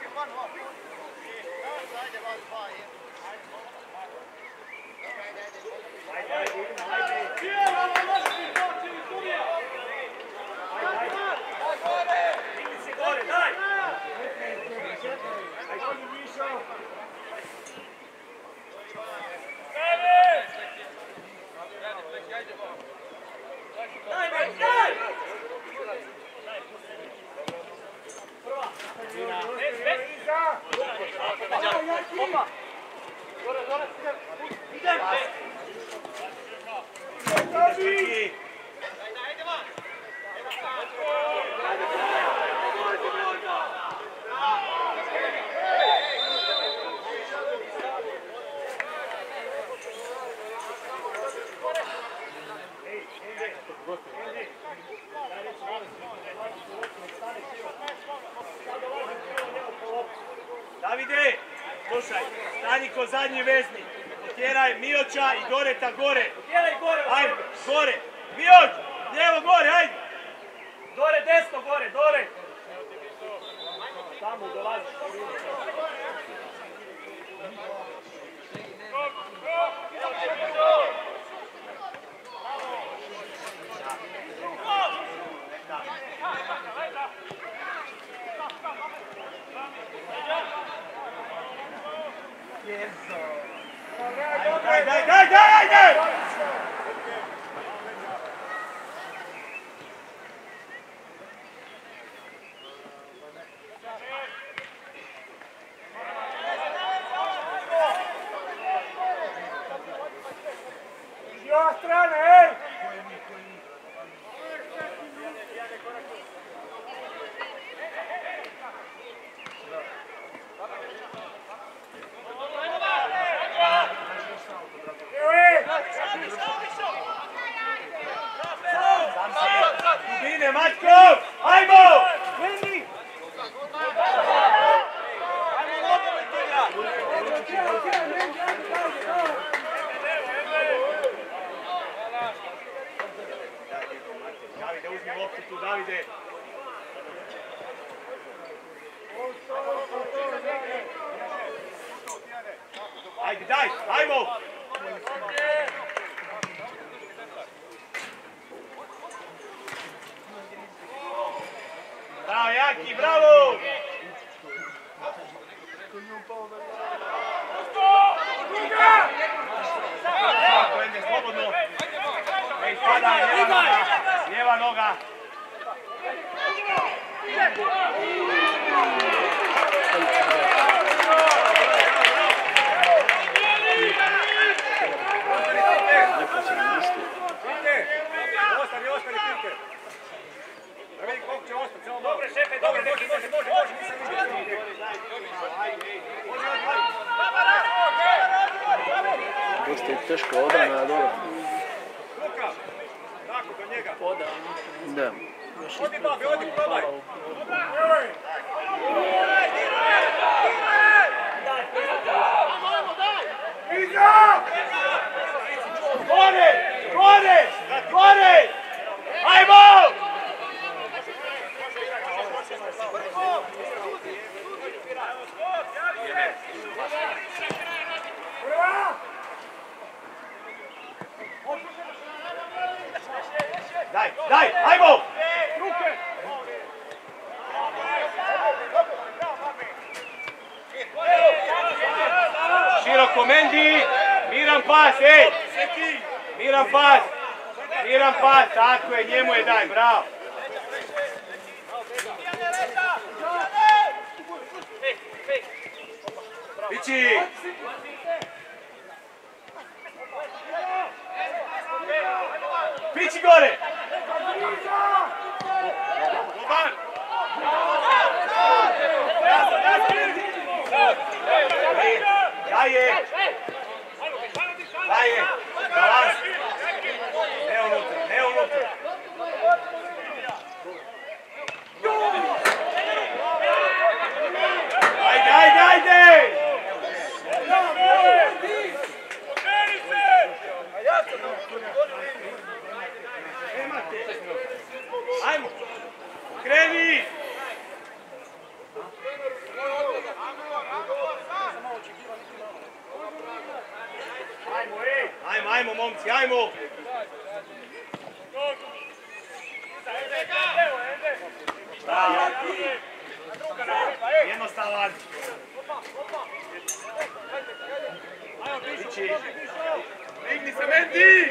Davide, slušaj, stani ko zadnji vezni. Potjeraj Mioća i Goreta gore. Ajde, gore. Mioć, lijevo gore, ajde! Dore, desno, gore, dore! Tamo dolaziš. Daj! Dubine, Mačko! Ajmo! Vidi! Davide, uzmi loptu tu, Davide! Ajde, daj! Ajmo! Bravo, Jaki, bravo! Slobodno! Ej, sada, lijeva noga! Ostani, Pinte! Da vidi koliko će ostati, samo dobre šefe, dobre, može, nisam vidio. Dosta je teško obrana, dobro. Luka, tako do njega. Da. Odi babi, odi, probaj. Gore! Ajmo! Daj, ajmo! Široko Mendi, miran pas, ej! Miran pas, tako je, njemu je daj, bravo! Ići! Pići gore! Daje! Balans! Ne unutra! Ajde! Ajmo! Kreni! Ajmo, momci, ajmo! Jednostavan! Digni se, Mendi!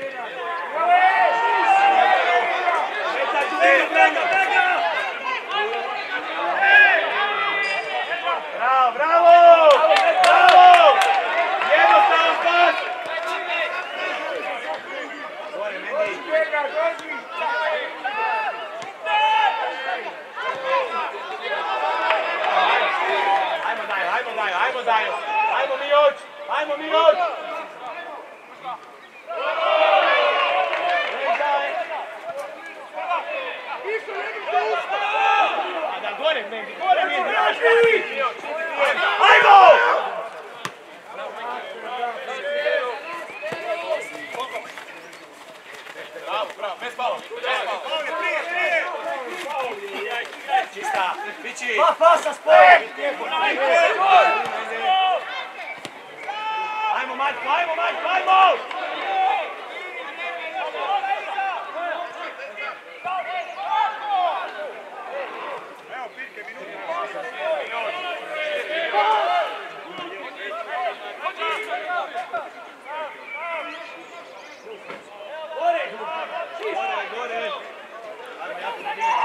Bravo! Jednostavan pas! Gore, Mendi! Ajmo daju! Ajmo Mioć! Gore, Mendi! Ajmo! Bravo, bez Pići! Dva pasa spoj! Ajmo, Maťko, ajmo, Maťko, ajmo! Evo, Pirke, minuta. Gore! Ajmo, jako na njima.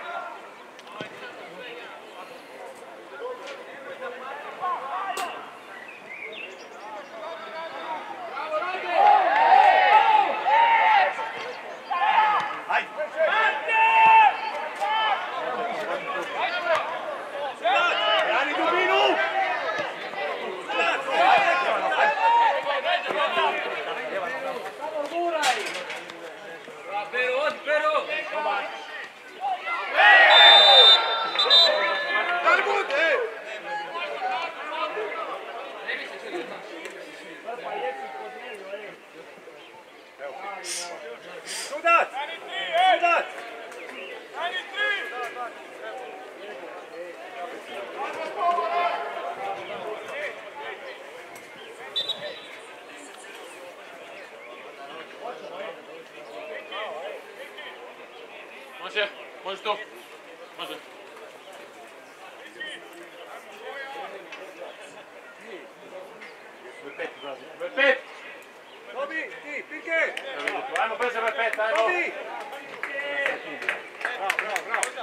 Brani dubinu! Sudac! Sudac! Može, može to. Može. V5! Tobi, ti, Pirke! Ajmo brzo V5, ajmo! Tobi! Bravo, bravo, bravo!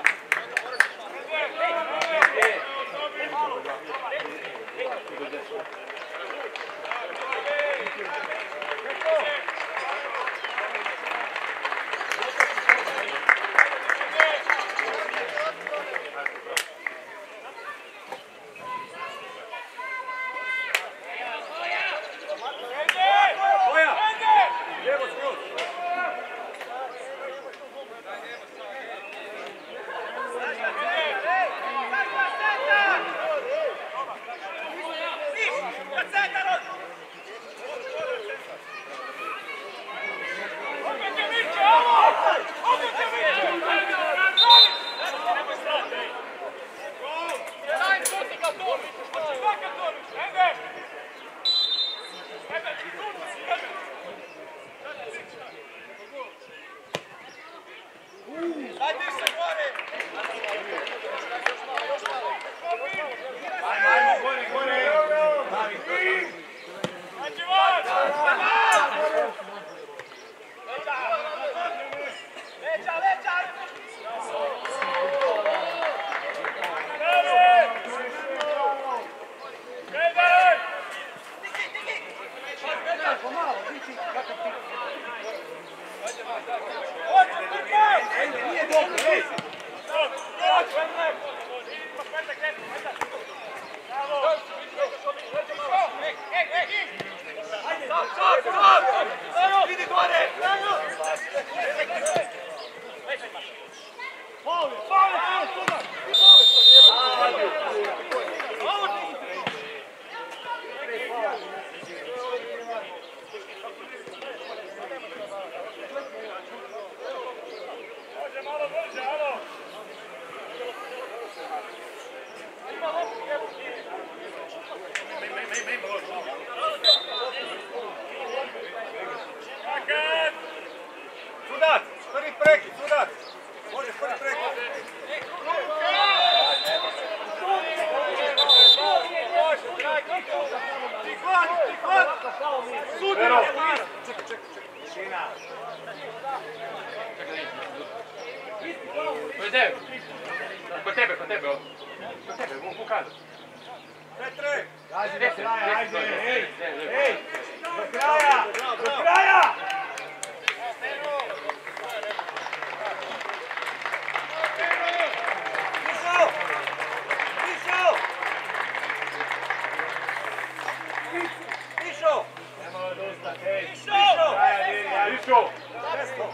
Boja! Lijevo skroz! Ajmo, gore, gore! Nije dobro, ej! Idi gore! Sudac! Prvi prekid, sudac! Može, prvi prekid! Prihvat, prihvat! Sudar! Čekaj, čekaj, čekaj. Tišina! Kod tebe ovdje. Kod tebe, pokazat. Petre! Ajde, do kraja, ajde, ej! Ej! Do kraja! Do kraja! Tišo! Tišo! Tišo! Nemoj odustat, ej! Tišo! Išo! Desno!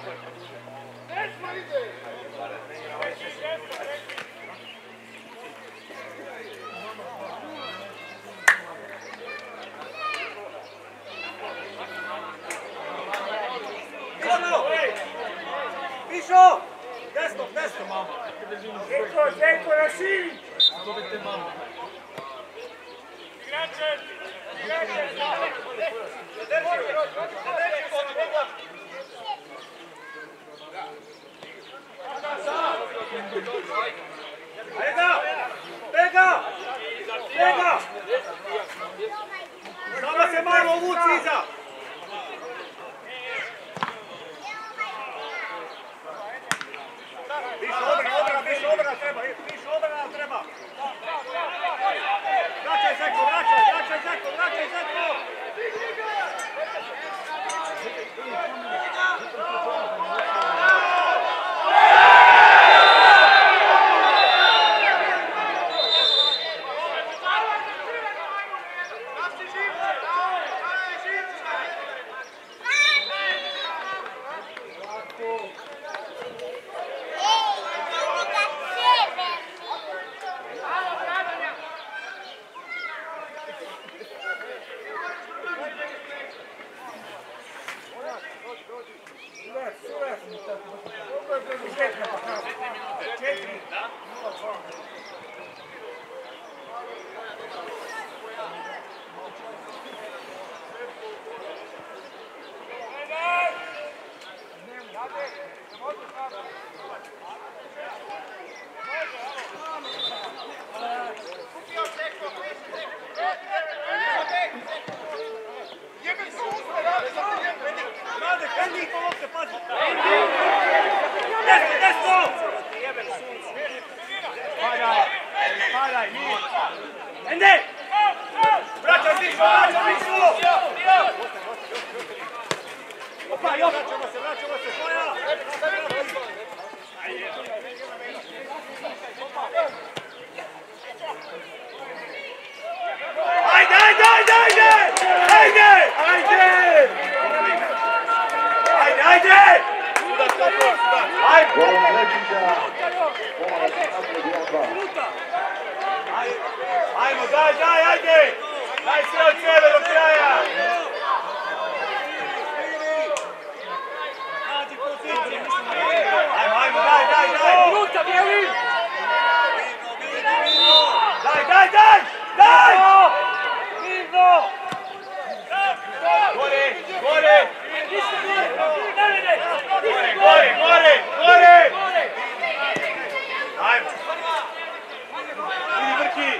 Zeko, Rašin! Bega! Samo se malo uvuci iza! Više obrana treba! Vraćaj Zeko! Ajmo, ajde! Daj sve od sebe do kraja! Ajmo, daj! Minuta, Bjelin! Daj! Mirno! Gore! Ajmo! Idi Brki!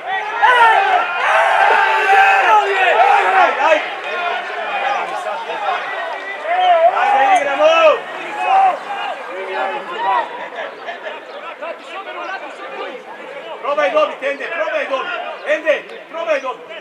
Ajde, igramo! Probaj dobiti, Ende, probaj dobiti!